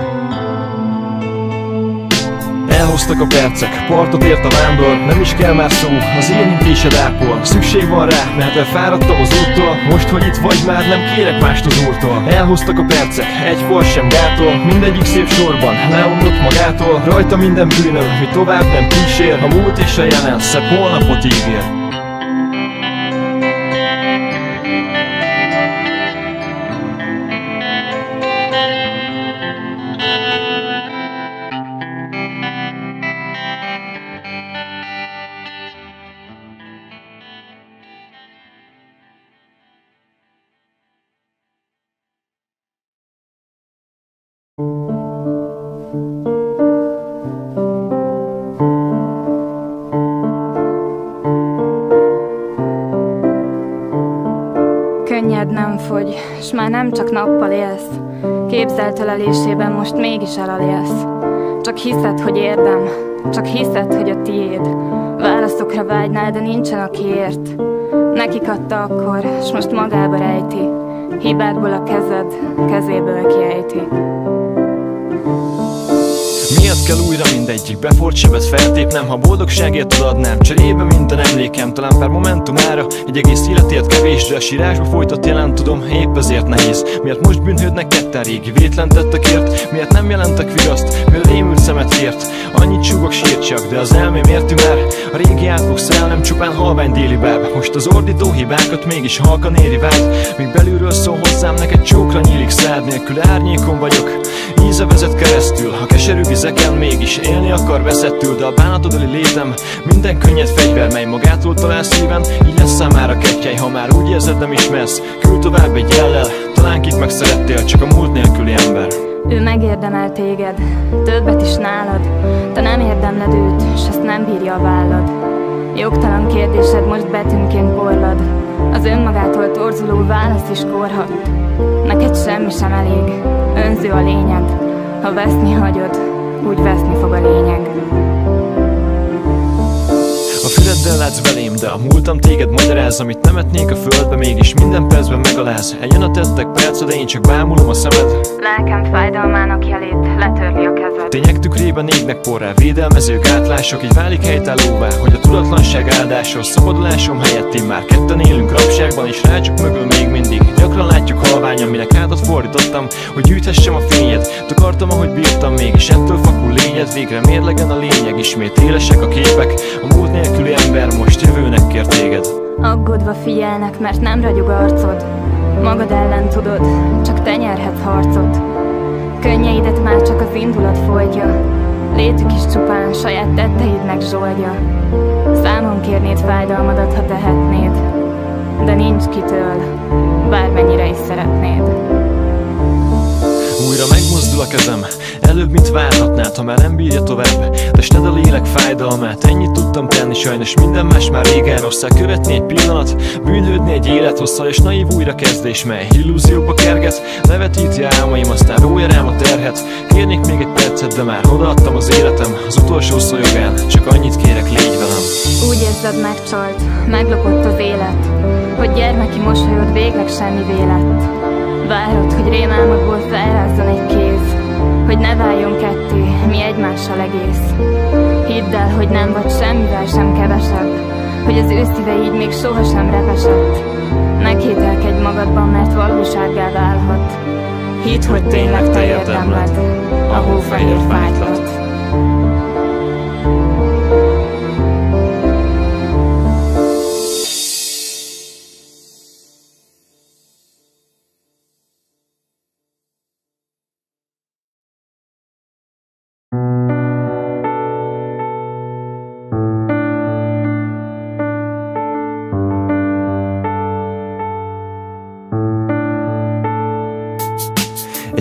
Elhoztak a percek, partot ért a vándor. Nem is kell már szó, az érintésed ápol. Szükség van rá, mert elfáradtam az úttól. Most, hogy itt vagy, már nem kérek mást az úrtól. Elhoztak a percek, egy for sem gátol. Mindegyik szép sorban, leomlott magától. Rajta minden bűnöm, mi tovább nem kísér. A múlt és a jelen, szebb holnapot ígér. Könnyed nem fogy, s már nem csak nappal élsz. Képzelt ölelésében most mégis elalélsz. Csak hiszed, hogy érdem, csak hiszed, hogy a tiéd. Válaszokra vágynál, de nincsen, aki ért. Nekik adta akkor, s most magába rejti. Hibádból a kezed, kezéből kiejti. Miért kell újra mindegyik befort sebet feltépnem? Ha boldogságért adnám, cserébe minden emlékem. Talán pár momentumára, egy egész életért kevés. De a sírásba folytott jelen tudom, épp ezért nehéz. Miért most bűnhődnek ketten régi vétlen tettekért? Miért nem jelentek viraszt, mivel rémült szemet ért? Annyit súgok sírt csak, de az elmém érti már. A régi átfog szerelem csupán halvány déli báb. Most az ordító hibákat mégis halkan éri vád. Míg belülről szól hozzám, neked csókra nyílik szád. Nélkül árnyékon vagyok, íze vezet keresztül. Ha keserű vizeken mégis élni akar veszettül. De a bánatodali létem minden könnyed fegyver, mely magától talál szíven. Így lesz számára kettyely, ha már úgy érzed nem ismersz. Küld tovább egy jellel, talán kit megszerettél, csak a múlt nélküli ember. Ő megérdemel téged, többet is nálad. Te nem érdemled őt, s ezt nem bírja a vállad. Jogtalan kérdésed most betűnként porlad. Az önmagától torzuló válasz is korhat. Neked semmi sem elég, önző a lényed. Ha veszni hagyod, úgy veszni fog a lényeg. A füleddel látsz belém, de a múltam téged magyaráz. Amit nem etnék a földbe, mégis minden percben megaláz. Eljön a tettek perce, de én csak bámulom a szemed. Lelkem fájdalmának jelét letörli a kezed. Tények tükrében égnek porrá védelmező gátlások. Így válik helytállóvá, hogy a tudatlanság áldása. Szabadulásom helyett én már ketten élünk rabságban. És rácsuk mögül még mindig gyakran látjuk halványan, minek hátat fordítottam, hogy gyűjthessem a fényed. Takartam, ahogy bírtam, mégis ettől fakul lényed. Végre mérlegen a lényeg, ismét élesek a képek. A múlt nélküli ember most jövőnek kér téged. Aggódva figyelnek, mert nem ragyog arcod. Magad ellen tudod, csak te nyerhetsz harcot. Könnyeidet már csak az indulat folytja. Létük is csupán saját tetteidnek zsoldja. Számon kérnéd fájdalmadat, ha tehetnéd. De nincs kitől, bármennyire is szeretnéd. Újra megmozdul a kezem, előbb mint várhatnád, ha már nem bírja tovább. Tested a lélek fájdalmát, ennyit tudtam tenni, sajnos minden más már régen rosszá. Követni egy pillanat, bűnhődni egy élethosszal, és naív újrakezdés, mely illúzióba kerget. Levetíti álmaim, aztán rója rám a terhet. Kérnék még egy percet, de már odaadtam az életem. Az utolsó szó jogán, csak annyit kérek, légy velem. Úgy érzed, megcsalt, meglopott az élet, hogy gyermeki mosolyod végleg semmi lett. Várod, hogy rémálmodból felrázzon egy kéz, hogy ne váljon ketté, mi egymással egész. Hidd el, hogy nem vagy semmivel sem kevesebb, hogy az ő szíve így még sohasem repesett. Ne kételkedj magadban, mert valósággá válhat. Hidd, hogy tényleg te érdemled a hófehér fájtlat.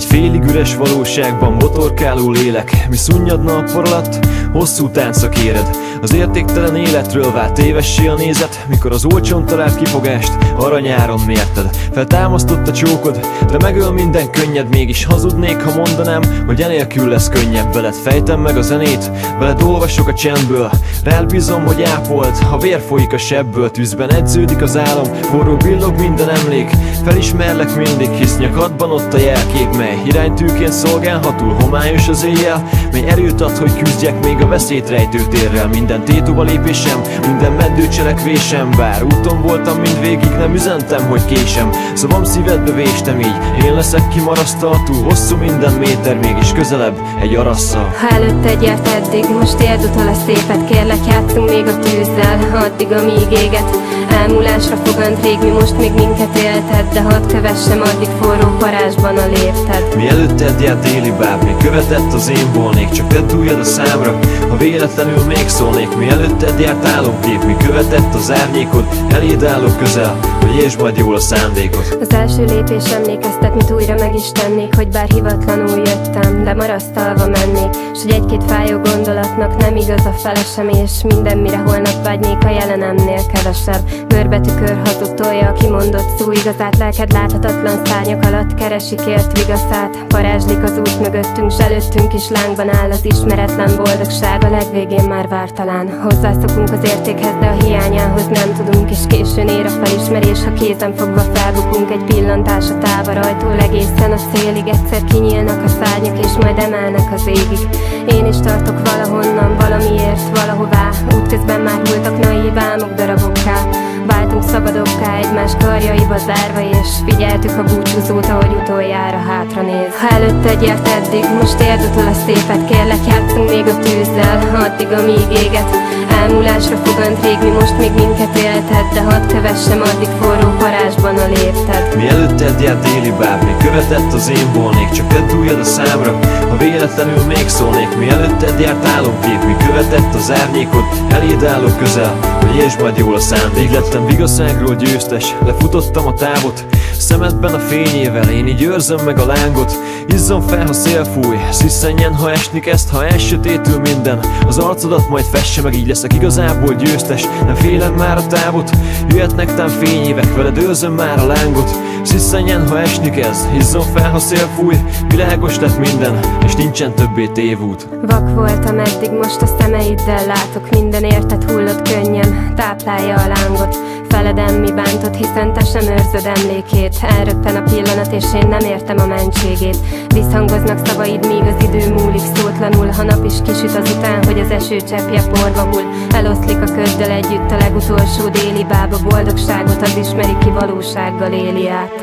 félig üres valóságban botorkáló lélek, mi szunnyad nappal alatt, hosszú táncak éred. Az értéktelen életről vált évessé a nézet, mikor az olcsón talált kifogást aranyáron mérted. Feltámasztott a csókod, de megöl minden könnyed, mégis hazudnék, ha mondanám, hogy enélkül lesz könnyebb. Veled fejtem meg a zenét, veled olvasok a csendből, rád bízom, hogy ápolt, ha vér folyik a sebből. Tűzben edződik az álom, forró villog minden emlék, felismerlek mindig, hisz nyakadban ott a jelkép, mely iránytűként szolgálhatul, homályos az éjjel, mely erőt ad, hogy küzdjek még a veszélyt rejtő térrel. Minden tétova lépésem, minden meddő cselekvésem, bár úton voltam mindvégig, nem üzentem, hogy késem. Szavam szívedbe véstem így, én leszek kimarasztal, túl hosszú minden méter, mégis közelebb egy arasszal. Ha előtte gyert eddig, most érd utol a szépet, kérlek játszunk még a tűzzel, addig amíg éget. Elmúlásra fogant rég, mi most még minket élted, de hadd kövessem addig forró parázsban a lépted. Mielőtted járt déli báb, még követett az én volnék, csak tedd ujjad a számra, ha véletlenül még szólnék. Mielőtted járt álomkép, mi követett az árnyékod, eléd állok közel, hogy értsd majd jól a szándékot. Az első lépés emlékeztet, mit újra meg is tennék, hogy bár hivatlanul jöttem, de marasztalva mennék, s hogy egy-két fájó gondolatnak nem igaz a felesem, és minden mire holnap vágynék a jelenemnél kevesebb. Görbetükör hazudtolja a kimondott szó igazát, lelked láthatatlan szárnyak alatt keresik ért vigaszát. Varázslik az út mögöttünk, s előttünk is lángban áll az ismeretlen boldogság, a legvégén már vártalán. Hozzászokunk az értékhez, de a hiányához nem tudunk, és későn ér a felismerés, ha kézen fogva felbukunk. Egy pillantás a távolajtól egészen a szélig, egyszer kinyílnak a szárnyak, és majd emelnek az égig. Én is tartok valahonnan, valamiért, valahová, útközben már hultak naív álmok darabokká. Váltunk szabadokká, egymás karjaiba zárva, és figyeltük a búcsúzót, ahogy utoljára hátra néz. Ha előtte gyert eddig, most érd utol a szépet, kérlek játszunk még a tűzzel, addig amíg éget. Elmúlásra fogant rég, mi most még minket élted, de hadd kövessem addig forró parázsban a lépted. Mielőtted járt déli báb, még követett az én volnék, csak tedd ujjad a számra, ha véletlenül még szólnék. Mielőtted járt álomkép, mi követett az árnyékod, eléd állok közel, hogy értsd majd jól a szándék. Lettem vigaszágról győztes, lefutottam a távot, szemedben a fényével, én így őrzöm meg a lángot. Izzom fel, ha szél fúj, sziszenjen, ha esni kezd, ha elsötétül minden, az arcodat majd fesse meg, így leszek igazából győztes. Nem félem már a távot, jöhetnek tám fényévek, veled őrzöm már a lángot. Sziszenjen, ha esni kezd, izzom fel, ha szél fúj, világos lett minden, és nincsen többé tévút. Vak voltam eddig, most a szemeiddel látok, minden érted hullott könnyen, táplálja a lángot. Feledem mi bántott, hiszen te sem őrzöd emlékét. Elröppen a pillanat, és én nem értem a mentségét. Visszhangoznak szavaid, míg az idő múlik szótlanul, ha nap is kisüt azután, hogy az eső cseppje porba hull. Eloszlik a köddel együtt a legutolsó déli báb, a boldogságot az ismeri, ki valósággal éli át.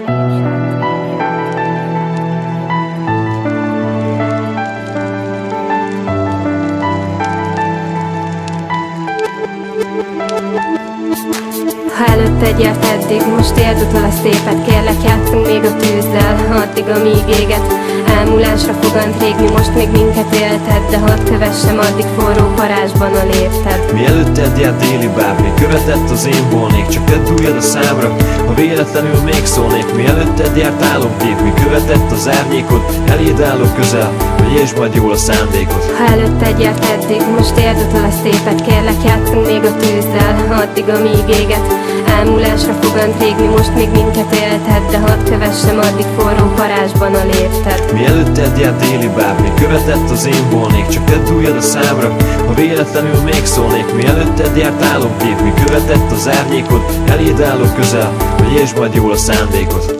Ha előtte gyert eddig, most érd utol a szépet, kérlek játszunk még a tűzzel, addig amíg éget. Elmúlásra fogant rég, mi most még minket élted, de hadd kövessem addig forró parázsban a lépted. Mielőtted járt déli báb, még követett az én volnék, csak tedd ujjad a számra, ha véletlenül még szólnék. Mielőtted járt álomkép, mi követett az árnyékod, eléd állok közel, hogy értsd majd jól a szándékot. Ha előtte gyert eddig, most érd utol a szépet, kérlek játszunk még a tűzzel, addig amíg éget. Elmúlásra fogant rég, mi most még minket élted, de hadd kövessem addig forró parázsban a lépted. Mielőtted járt déli báb, még követett az én volnék, csak tedd ujjad a számra, ha véletlenül még szólnék. Mielőtted járt álomkép, mi követett az árnyékod, eléd állok közel, hogy értsd majd jól a szándékot.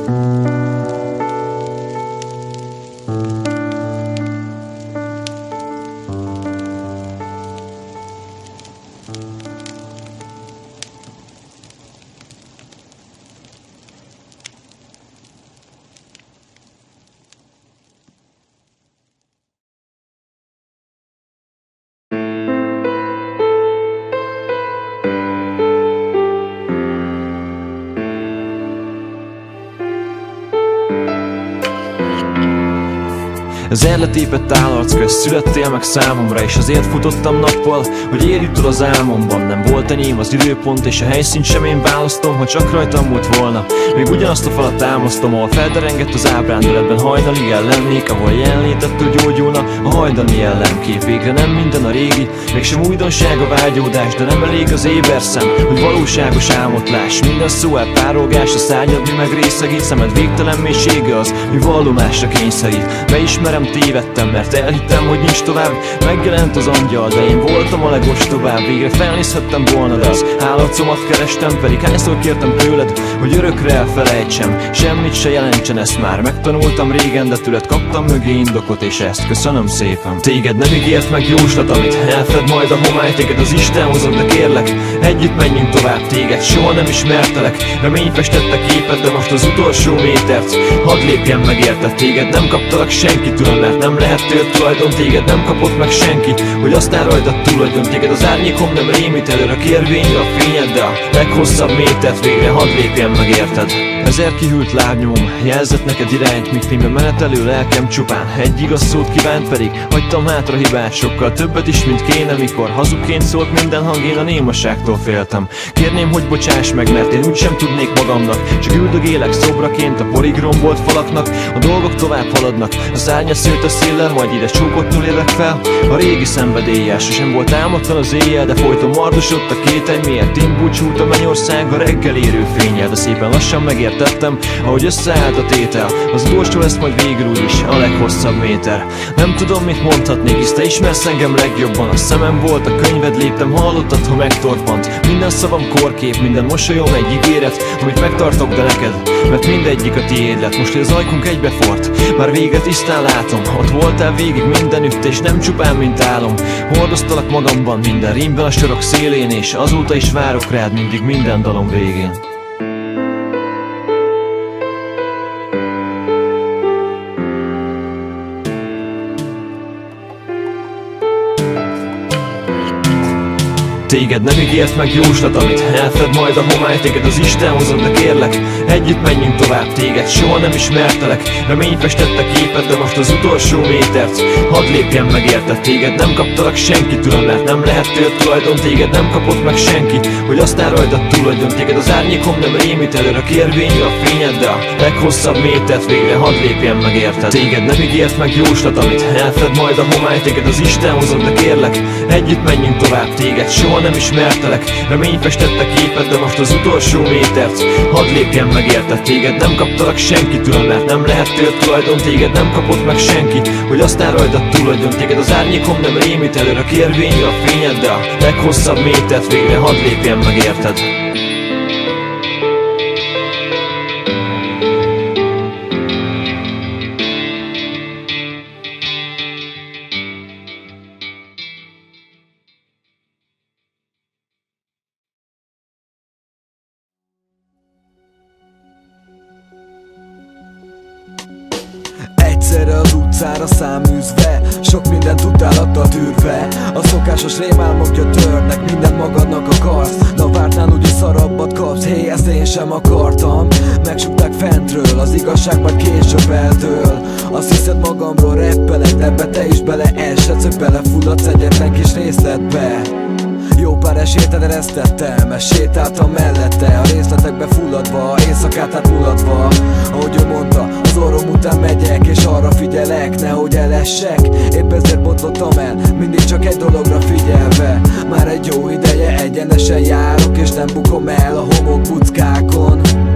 Az erletépett állarc közt születtél meg számomra, és azért futottam nappal, hogy érj utol az álmomban. Nem volt enyém az időpont, és a helyszínt sem én választom, ha csak rajtam múlt volna. Még ugyanazt a falat támasztom, ahol felderengett az ábrándületben hajnalig ellennék, ahol jelenlétettől gyógyulna a hajdani jellemkép. Végre nem minden a régi, mégsem újdonság a vágyódás, de nem elég az éberszem, hogy valóságos álmot láss. Minden szó elpárolgás, a szárnyad mi meg részegít, szemed végtelen mélysége az, mi vallomásra kényszerít. Beismerem, tévedtem, mert elhittem, hogy nincs tovább. Megjelent az angyal, de én voltam a legostobább. Végre felnézhettem volna, de az állarcomat kerestem, pedig hányszor kértem tőled, hogy örökre elfelejtsem. Semmit se jelentsen, ezt már megtanultam régen, de tőled kaptam mögé indokot, és ezt köszönöm szépen. Téged nem ígért meg jóslat, amit elfed majd a homály, téged az Isten hozott, de kérlek, együtt menjünk tovább. Téged soha nem ismertelek, remény festette képet, de most az utolsó métert hadd lépjen meg, érted? Téged nem kaptalak senkitől, mert nem lehettél tulajdon. Téged nem kapott meg senki, hogy aztán rajtad túladjon. Téged az árnyékom nem rémít elő, a kérvényű a fényed, de a leghosszabb métert végre hadd lépjen meg, érted? Ezer kihűlt lábnyomom jelzett neked irányt, míg fényben menetelő lelkem csupán egy igaz szót kívánt, pedig hagytam hátra hibát, sokkal többet is, mint kéne, mikor hazugként szólt minden hang, én a némaságtól féltem. Kérném, hogy bocsáss meg, mert én úgysem tudnék magamnak, csak üldögélek szobraként a porig rombolt falaknak. A dolgok tovább haladnak, a szárnya szőtt a széllel, majd ide csókottól élek fel. A régi szenvedéllyel sosem volt álmatlan az éjjel, de folyton mardosott a kételj, miért én búcsút a mennyország a reggel érő fényel. De szépen lassan megértettem, ahogy összeállt a tétel, az utolsó lesz majd végül úgyis a leghosszabb méter. Nem tudom, mit mondhatnék, hisz te ismersz engem legjobban. A szemem volt a könyved, léptem, hallottad, ha megtorpant. Minden szavam korkép, minden mosolyom egy ígéret, amit megtartok, de neked, mert mindegyik a tiéd lett. Most, hogy az ajkunk egybefort, már végre tisztán látom. Ott voltál végig mindenütt, és nem csupán mint álom. Hordoztalak magamban minden rímben a sorok szélén, és azóta is várok rád mindig minden dalom végén. Téged nem ígért meg jóslat, amit elfed majd a homály, téged az Isten hozott, de kérlek, együtt menjünk tovább. Téged soha nem ismertelek, remény festette képet, de most az utolsó métert hadd lépjen meg, érted? Téged nem kaptalak senkitől, mert nem lehettél tulajdon. Téged nem kapott meg senki, hogy aztán rajtad túladjon. Téged az árnyékom nem rémít elő, a kérvényű a fényed, de a leghosszabb métert végre hadd lépjen meg, érted? Téged nem ígért meg jóslat, amit elfed majd a homály, téged az Isten hozott, de kérlek, együtt menjünk tovább. Téged soha nem ismertelek, remény festette képet, de most az utolsó métert hadd lépjen meg, érted? Téged nem kaptalak senkitől, mert nem lehettél tulajdon. Téged nem kapott meg senki, hogy aztán rajtad túladjon. Téged az árnyékom nem rémít elő, a kérvényű a fényed, de a leghosszabb métert végre hadd lépjen meg, érted? Egyszerre az utcára száműzve, sok mindent utálattal tűrve, a szokásos rémálmok gyötörnek, mindent magadnak akarsz. Na vártnál úgyis szarabbat kapsz, hé, ezt én sem akartam. Megsúgták fentről, az igazság majd később eldől. Azt hiszed magamról reppelek, ebbe te is beleeshetsz, hogy belefulladsz egyetlen kis részletbe. Jó pár esélyt eresztettem, ezt sétáltam mellette, a részletekbe fulladva, éjszakát átmulatva. Ahogy ő mondta, az orrom után megyek, és arra figyelek, nehogy elessek. Épp ezért botlottam el, mindig csak egy dologra figyelve. Már egy jó ideje egyenesen járok, és nem bukom el a homokbuckákon.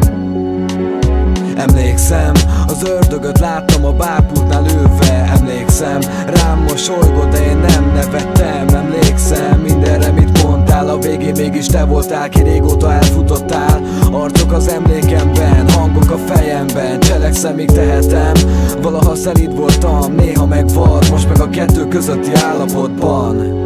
Emlékszem, az ördögöt láttam a bábpultnál ülve. Emlékszem, rám mosolygott, de én nem nevettem. Emlékszem, mindenre mit mondtál, a végén mégis te voltál, ki régóta elfutottál. Arcok az emlékemben, hangok a fejemben, cselekszem, míg tehetem. Valaha szelíd voltam, néha meg vad, most meg a kettő közötti állapotban.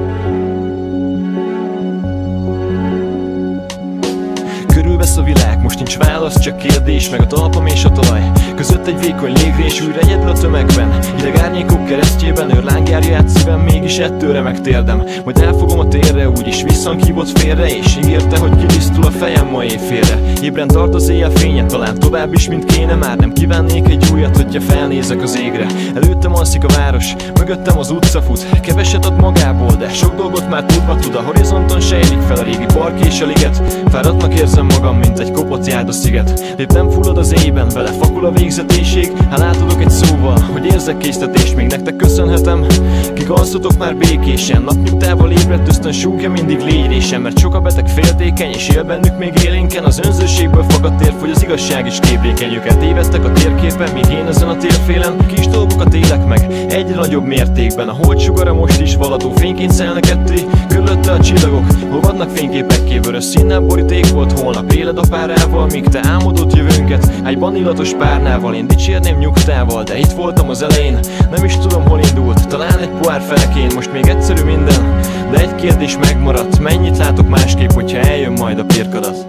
Körülvesz a világ, most nincs válasz, csak kérdés, meg a talpam és a talaj között egy vékony légrés, újra egyedül a tömegben. Ideg árnyékok keresztjében őr lángjárja át szívem, mégis ettől remeg térdem. Majd elfogom a térre, úgyis visszank hívott félre, és ígérte, hogy kitisztul a fejem ma éjfélre. Ébren tart az éjjel fénye, talán tovább is, mint kéne. Már nem kívánnék egy újat, hogyha felnézek az égre. Előttem alszik a város, mögöttem az utca fut. Keveset ad magából, de sok dolgot már tudva tud. A horizonton sejlik fel a régi park és a liget. Fáradtnak érzem magam, mint egy kopott járda-sziget. Léptem fullad az éjben, vele fakul a végzetésig. Hát átadok egy szóval, hogy érzek késztetést, még nektek köszönhetem. Kik alszotok már békésen, napnyugtával ébredt ösztön súgja mindig légyrésen. Mert sok a beteg féltékeny, és él bennük még élénken. Az önzőségből fakadt érv, hogy az igazság is képlékeny. Őket tévedtek a térképen, míg én ezen a térfélen. Kis dolgokat élek meg, egyre nagyobb mértékben. A holdsugara most is valató fényként szelnek ketté. Körülötte a csillagok, hol vannak fényképekké. Vörös színnel boríték volt, holnap éled a párával, míg te álmodott jövőnket egy illatos párnával. Én dicsérném nyugtával, de itt voltam az elején. Nem is tudom, hol indult, talán egy pohár felekén. Most még egyszerű minden, de egy kérdés megmaradt. Mennyit látok másképp, hogyha eljön majd a pirkadat?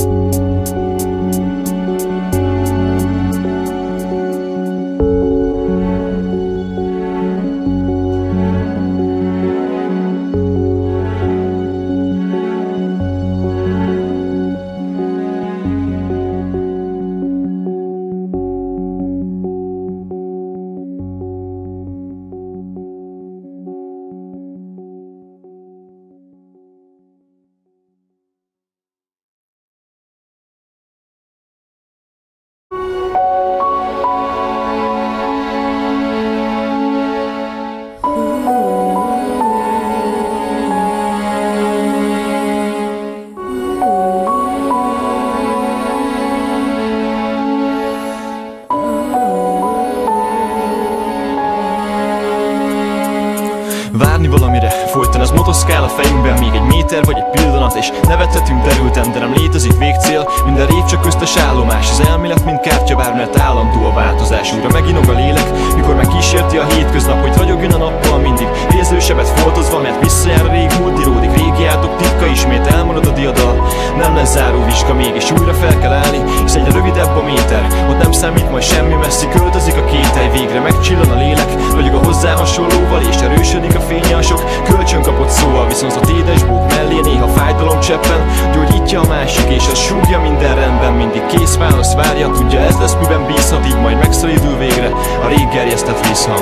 Várni valamire, folyton ez motoszkál a fejünkben, még egy méter vagy egy pillanat, és nevethetünk derülten, de nem létezik végcél. Minden rév csak köztes állomás, az elmélet mint kártyabár, mert állandó a változás. Újra meginog a lélek, mikor megkísérti a hétköznap, hogy ragyogjon a nappal mindig rézősebet foltozva, mert visszajár a régmúlt, íródik régi átok titka, ismét elmarad a diadal. Nem lesz záró vizsga, mégis újra fel kell állni, és egyre rövidebb a méter, ott nem számít majd semmi, messzi költözik a kételj. Végre megcsillan a lélek, ragyog a hozzá hasonlóval, és erősödik a fénye a sok kölcsön kapott szóval. Viszont a édesbók mellé néha fájdalom cseppen, gyógyítja a másik, és az súgja minden rendben. Mindig kész válasz várja, tudja ez lesz miben bízhat, így majd megszalidul végre a rég gerjesztett visszhang.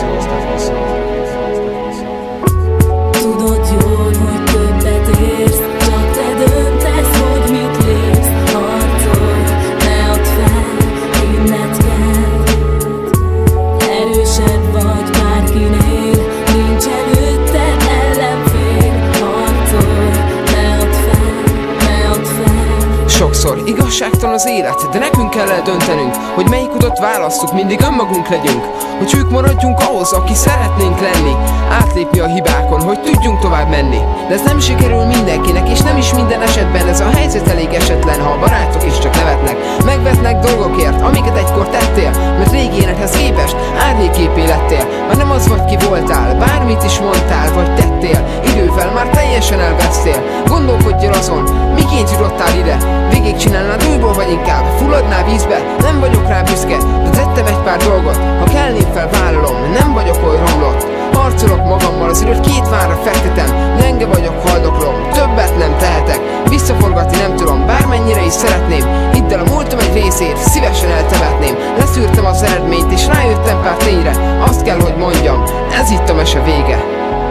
Tudod jól, hogy többet érsz, csak te döntesz, hogy mit lépsz. Harcolj, ne add fel, hinned kell. Erősebb vagy bárkinél, nincs előtted ellenfél. Harcolj, ne add fel, ne add fel. Sokszor igazságtalan az élet, de nekünk kell eldöntenünk, hogy melyik utat választjuk, mindig önmagunk legyünk. Hogy ők maradjunk ahhoz, aki szeretnénk lenni, átlépni a hibákon, hogy tudjunk tovább menni. De ez nem sikerül mindenkinek, és nem is minden esetben. Ez a helyzet elég esetlen, ha a barátok is csak nevetnek, megvetnek dolgokért, amiket egykor tettél, mert régi élethez képest árnyéképé lettél. Már nem az vagy, ki voltál, bármit is mondtál vagy tettél, idővel már teljesen elvesztél. Gondolkodj el azon, miként jutottál ide, végig csinálnád újból, vagy inkább fulladnál vízbe. Nem vagyok rá büszke, de tettem egy pár dolgot, ha kell én felvállalom, nem vagyok oly romlott. Harcolok magammal, az időt két várra fektetem, lenge vagyok, haldoklom, többet nem tehetek, visszaforgatni nem tudom, bármennyire is szeretném. Hidd el, a múltam egy részét szívesen eltemetném. Leszűrtem az eredményt, és rájöttem pár tényre, azt kell, hogy mondjam, ez itt a mese vége.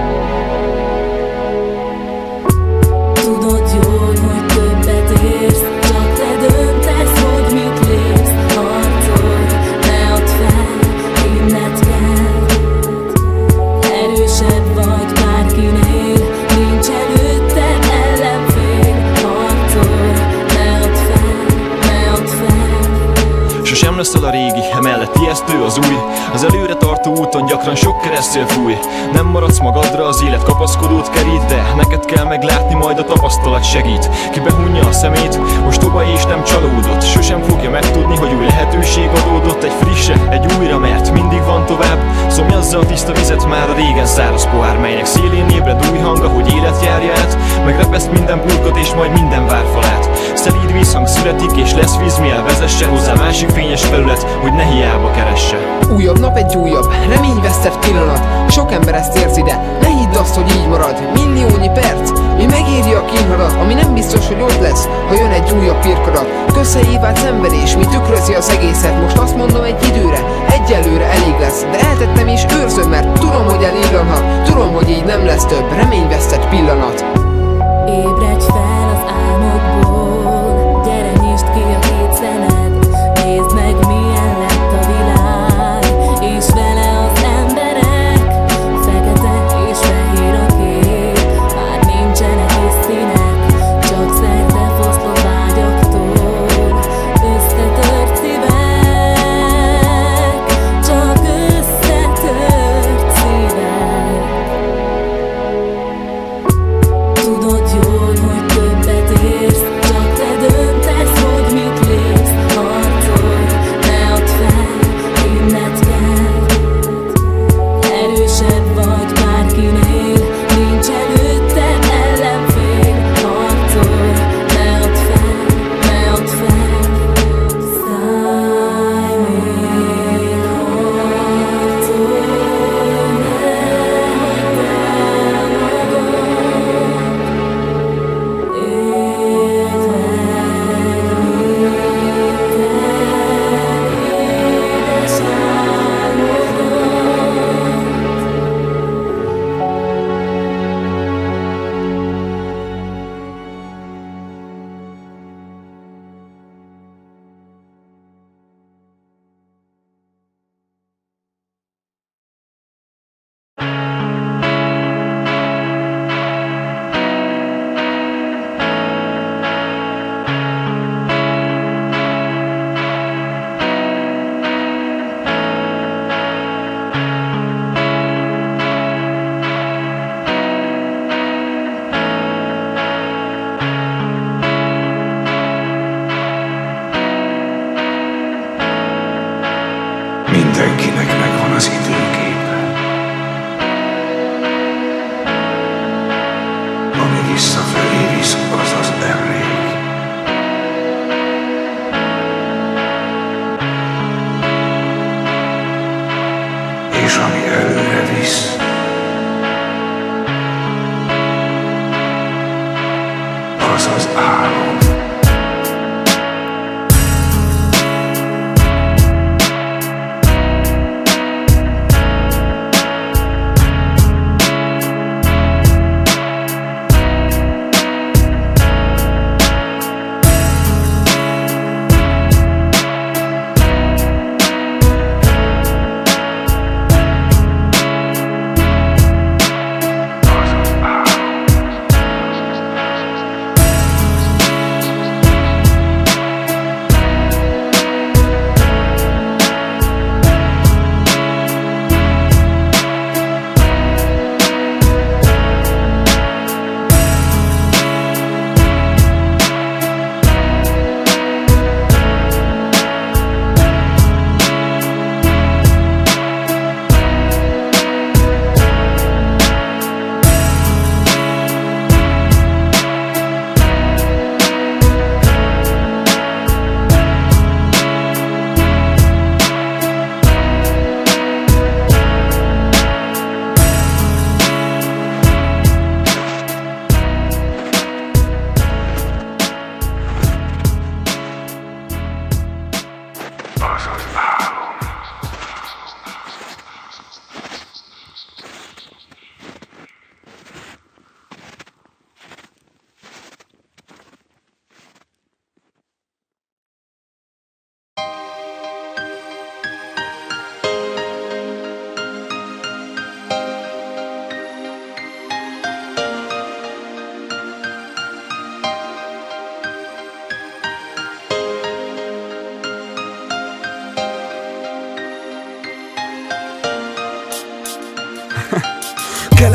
Tudod jól, hogy többet érsz, csak te döntesz, hogy mit lépsz. Harcolj, ne add fel, hinned kell. Erősebb vagy bárkinél, nincs előtted ellenfél. Harcolj, ne add fel, ne add fel. Sosem leszel a régi, emellett ijesztő az új. Az előre tartó úton gyakran sok keresztül fúj. Nem maradsz magadra, az élet kapaszkodót kerít, de neked kell meglátni, majd a tapasztalat segít. Ki behunja a szemét, ostoba és nem csalódott, sosem fogja megtudni, hogy új lehetőség adódott. Egy frisse, egy újra, mert mindig van tovább. Szomjazza a tiszta vizet már a régen száraz pohár, melynek szélén ébred új hang, ahogy élet járja át. Megrepeszt minden burkot és majd minden várfalát. Szelíd vízhang születik, és lesz víz, mi elvezesse hozzá másik fényes felület, hogy ne hiába keresse. Újabb nap, egy újabb remény vesz reményvesztett pillanat. Sok ember ezt érzi, de ne hidd azt, hogy így marad. Milliónyi perc, mi megéri a kínhadat, ami nem biztos, hogy ott lesz, ha jön egy újabb pirkadat. Közhelyévált szenvedés, mi tükrözi az egészet. Most azt mondom, egy időre, egyelőre elég lesz, de eltettem és őrzöm, mert tudom, hogy elillanhat. Tudom, hogy így nem lesz több reményvesztett pillanat. Ébredj fel az álmodból, gyere nyisd ki a két szemed, nézd meg milyen lett a világ, és vele az emberek, fekete és fehér a kép, már nincsenek és színek, csak szerte foszló vágyaktól, összetört szívek, csak összetört szívek. Tudod jól, hogy többet érsz, csak te döntesz, hogy mit lépsz. Harcolj, ne add fel, hinned kell. Erősebb vagy bárkinél, nincs előtted ellenfél. Harcolj, ne add fel, ne add fel. Szállj még, harcolj, ne hagyd el magad. Éld meg minden édes álmodat. Mindenkinek megvan az időképe, ami visszafelé visz, az az emlék. És ami előre visz, az az álom.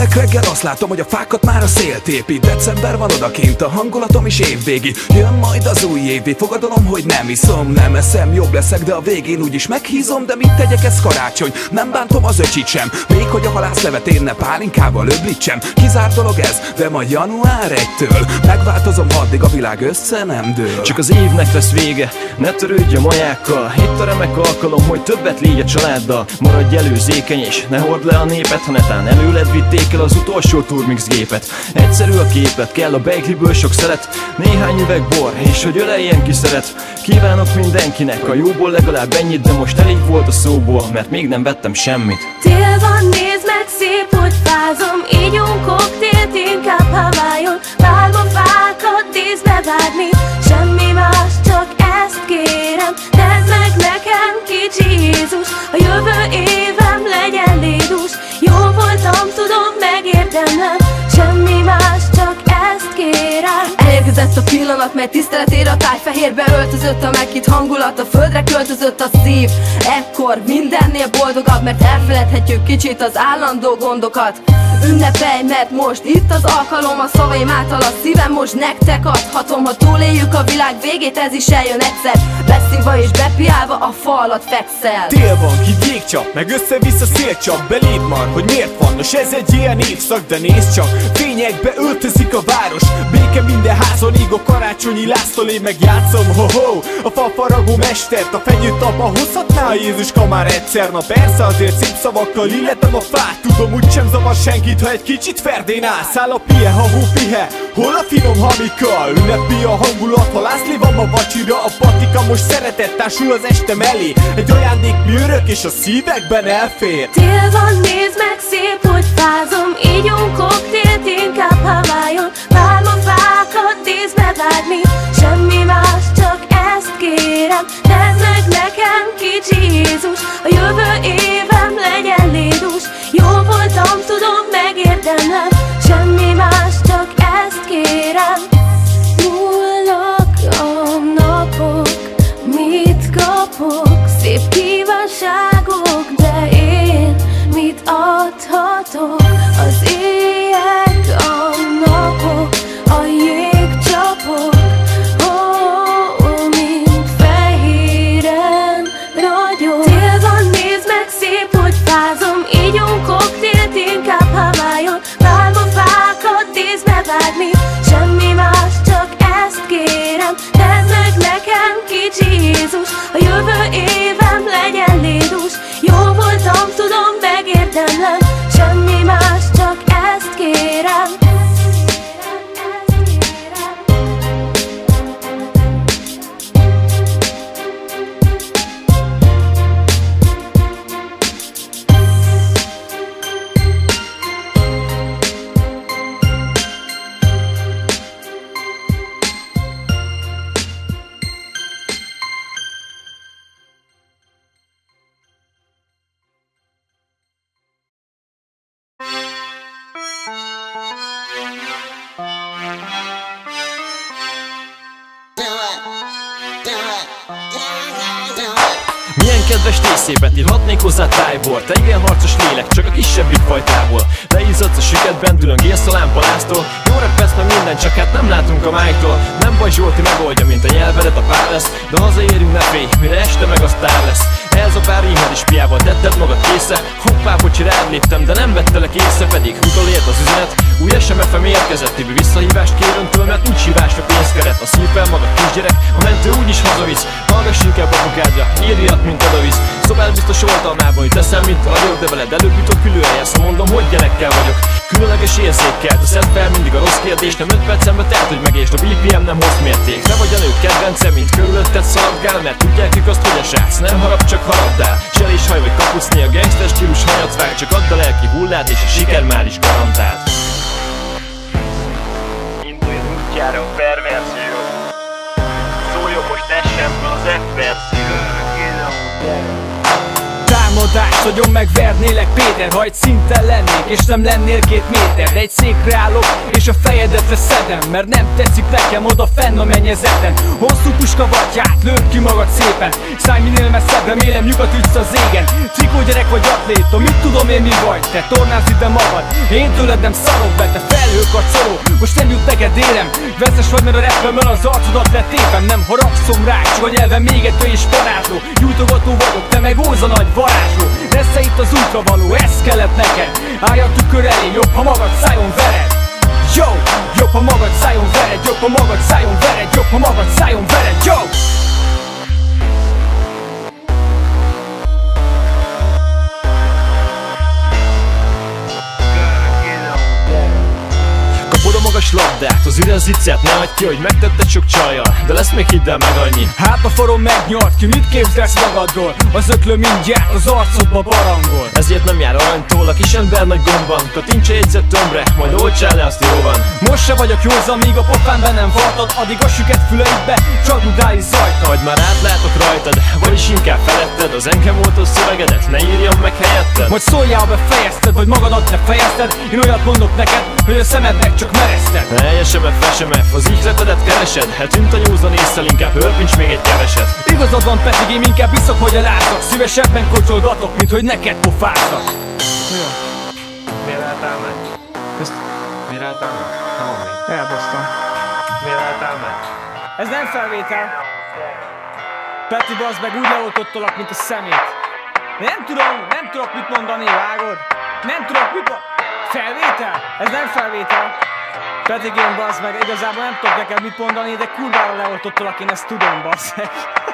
Kelek reggel, azt látom, hogy a fákat már a szél tépi. December van odakint, a hangulatom is évvégi. Jön majd az új évi, fogadalom, hogy nem iszom, nem eszem, jobb leszek, de a végén úgyis meghízom. De mit tegyek, ez karácsony, nem bántom az öcsit sem. Még hogy a halászlevet én ne pálinkával öblítsem. Kizárt dolog ez, de majd január elsejétől megváltozom, addig a világ össze nem dől. Csak az évnek lesz vége, ne törődj a majákkal. Itt a remek alkalom, hogy többet légy a családdal. Maradj előzékeny és ne hord le a népet, ha netán előled vitték el az utolsó Turmix gépet. Egyszerű a képlet, kell a beigliből sok szelet, néhány üveg bor, és hogy öleljen ki szeret. Kívánok mindenkinek a jóból legalább ennyit, de most elég volt a szóból, mert még nem vettem semmit. Tél van, nézd meg, szép, hogy fázom, ígyunk koktélt, inkább Hawaiion. Pálma fákat díszbe vágni, semmi más, csak ezt kérem. Tedd meg nekem, kicsi Jézus, a jövő évem legyen lédus. Jó voltam, tudom, megérdemlem, semmi más, csak ezt kérem. Elérkezett a pillanat, mely tiszteletére a tájfehérbe öltözött, a meghitt hangulat, a földre költözött a szív. Ekkor mindennél boldogabb, mert elfeledhetjük kicsit az állandó gondokat. Ünnepelj, mert most itt az alkalom, a szavaim által a szívem most nektek adhatom. Ha túléljük a világ végét, ez is eljön egyszer, beszívva és bepiálva a fa alatt fekszel. Tél van, ki jégcsap, meg össze-vissza szélcsap, beléd mar, hogy miért van, nos ez egy ilyen évszak, de nézd csak, fényekbe öltözik a város, béke minden házon, ég a karácsonyi lászló, én meg játszom, ho-ho, a fafaragó mestert, a fenyőtapa hozhatná a Jézuska már egyszer. Na persze, azért szép szavakkal illetem a fát, tudom, úgysem zavar senkit, ha egy kicsit ferdén állsz. Áll a pie, ha hú pihe, hol a finom hamika, ünnepi a hangulat, ha lászlé van ma vacsira, a patika most szeretett társul az este mellé, egy ajándék mi örök és a szívekben elfér. Tél van, nézd meg, szép, hogy fázom, ígyunk koktélt, inkább Hawaiion. Pálmafákat díszbe vágni, semmi más, csak ezt kérem. Tedd meg nekem, kicsi Jézus, a jövő évem legyen lédus. Jó voltam, tudom, megérdemlem, semmi más, csak ezt kérem. Múlnak a napok, mit kapok, szép kívánságok, de én mit adhatok? Az éjek, a napok, a jégcsapok, ó, mint fehéren ragyog. Tél van, nézd meg, szép, hogy fázom, ígyunk koktélt, inkább Hawaiion. Pálmafákat díszbe vágni, semmi más, csak ezt kérem. Tedd meg nekem, kicsi Jézus, a jövő évem legyen lédus. Jó voltam, tudom, megérdemlem, semmi más, csak ezt kérem. Milyen kedves tészépet írhatnék hozzá tájból. Te igen harcos lélek, csak a kisebbik fajtából. Te izzadsz a süketben, dülöngélsz a lámpalásztól. Jó repesz meg minden, csak hát nem látunk a májtól. Nem baj, Zsolti megoldja, mint a nyelvedet a pár lesz. De hazaérünk, ne félj, mire este meg a sztár lesz. Ez a pár rímad is piával tetted magad késze. Hoppá, bocsi, rád léptem, de nem vettelek észre, pedig utolért az üzenet. Új es em ef-em érkezett, tibi visszahívást kér öntől, mert nincs hívásra pénzkeret. A szívvel magad kisgyerek, a mentő úgyis hazavisz. Hallgass inkább a munkáddra, írjat, mint odavisz. Szobál biztos oltalmában, hogy teszem, mint vagyok, de veled előbb jutok külőhelyez, ha mondom, hogy gyerekkel vagyok. Különleges érzékkel, teszed fel mindig a rossz kérdést. Nem öt percembe telt, hogy megértsd, a bé pé em nem hoz mérték. Te vagy a nők kedvence, mint körülötted szaladgál, mert tudják ők azt, hogy a srác nem harap, csak harabdál. Zselés haj vagy kapucni, a gangster stílus hajat vág, csak add a lelki hullát, és a siker már is garantált. Indulj az útjára a perverzió, szóljon most essen fel az F-verzió. Támadás agyon megvernélek Péter, ha egy szinten lennék és nem lennél két méter. De egy székre állok és a fejedet leszedem, mert nem tetszik nekem oda fenn a mennyezeten. Hosszú puska vatját, lőd ki magad szépen, szállj minél messzebb, remélem nyugat ütsz az égen. Trikó gyerek vagy atléta, mit tudom én mi vagy? Te tornázd ide magad, én tőled nem szarok be, te felhőkarcoló, most nem jut neked érem. Veszes vagy, mert a rappemmel az arcodat letépem. Nem haragszom rá, csak a nyelven még egy és parázsló. Gyújtogató vagyok, te meg óza nagy varázsló. Nesze itt az útra való, ez kellett neked. Állj a tükör elé, jobb ha magad szálljon vered. Yo! Jobb ha magad szálljon vered, jobb ha magad szálljon vered, jobb ha magad szálljon vered, yo! Kapod a magas labdát, az üres zicset, ne hagyd ki, hogy megtetted sok csajjal, de lesz még hidd el meg annyi. Hát a farom megnyart ki, mit képzelsz magadról? Az öklő mindjárt az arcodba barangol. Ezért nem jár aranytól a kis ember nagy gomban. Kattints egy jegyzett tömbre, majd olcsál le, azt jó van. Most se vagyok józan, míg a pofán bennem vartad, addig a süket füleidbe csak dudális zajtad. Majd már átlátok rajtad, vagyis inkább feletted az engem volt a szövegedet, ne írjam meg helyetted. Majd szóljál be fejezted, vagy magadat ne fejezted. Én olyat mondok neked, hogy a szemednek csak mereszted. Ne S M F, S M F, az ihletedet keresed. Eltűnt a józan észszel, inkább hörpincs még egy keveset. Igazad van, Petigém, inkább visszok, hogy elártak. Szívesebben kocsolgatok, mint hogy neked pofáztak. Miért álltál meg? Ezt... Miért álltál meg? Nem mondom még. Elbasztam. Miért álltál meg? Ez nem felvétel. Peti, bazd meg, úgy leoltottalak, mint a szemét. Nem tudom, nem tudok mit mondani, vágod? Nem tudok mit mondani. Felvétel? Ez nem felvétel. Petigém, bazd meg, igazából nem tudok neked mit mondani, de kurvára leoltottalak, én ezt tudom, bazd meg.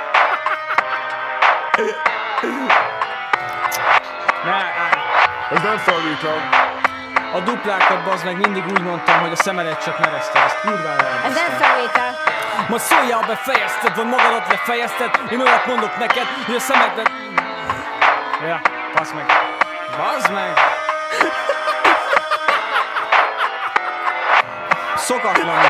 Ne, állj. Ez nem felvétel. A duplákat, bazd meg, mindig úgy mondtam, hogy a szemedet csak mereszted, ezt kurvára elbasztam. Ez nem felvétel. Majd szóljál be, fejezted, vagy magadat lefejezted. Én olyat mondok neked, hogy a szemednek... Ja, basz meg. Bazd meg! Szokatlan.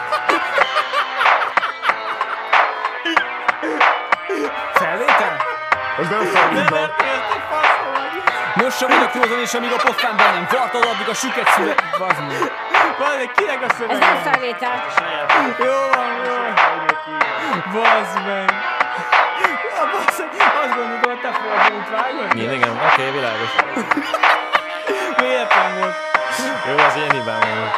Felvétel? Ez nem felvétel. Most sem vagyok józan, és amíg a pofán bennem vartad, addig a süket szüle... Bazd meg. Bazd meg, kinek a szöveg? Ez nem felvétel. Jó van, jó van. Bazd meg. Bazd meg, azt gondolod, hogy te fordult, vágod? Igen, igen, oké, okay, világos. Véletlen volt. Jó, az én hibám volt.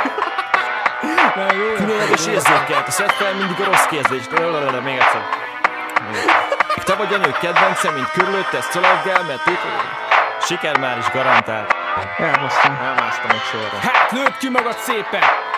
Különleges érzékkel, teszed fel mindig a rossz kérdést. Még egyszer. Te vagy a nők kedvence, mint körülötte, ezt szaladgál, mert itt siker már is garantált. Elbasztam. Elmásztam egy sorra. Hát lőd ki magad szépen!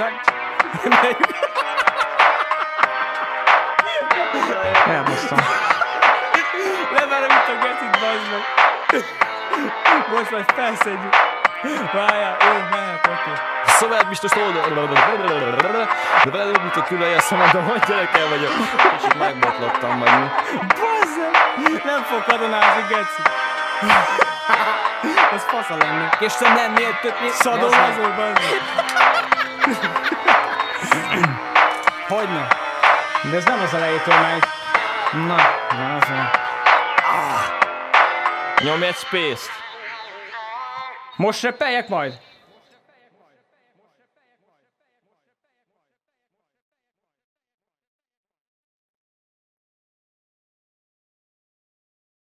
Elbasztam. Leverem itt a gecit, bazd meg. Most majd felszedjük. Várjál, jó, mehet, oké. Szóval biztos oldal... De veled mit a különje a szemed, de hogy gyerekkel vagyok. Kicsit megbotlottam majd mi. Bazzeg! Nem fog katonázni, geci. Ez fasza lenne. És te nem méltőtni szadózó, bazzeg. Hogyne? De ez nem az elejétől megy. Na, na azért. Nyomj egy space-t. Most reppeljek majd?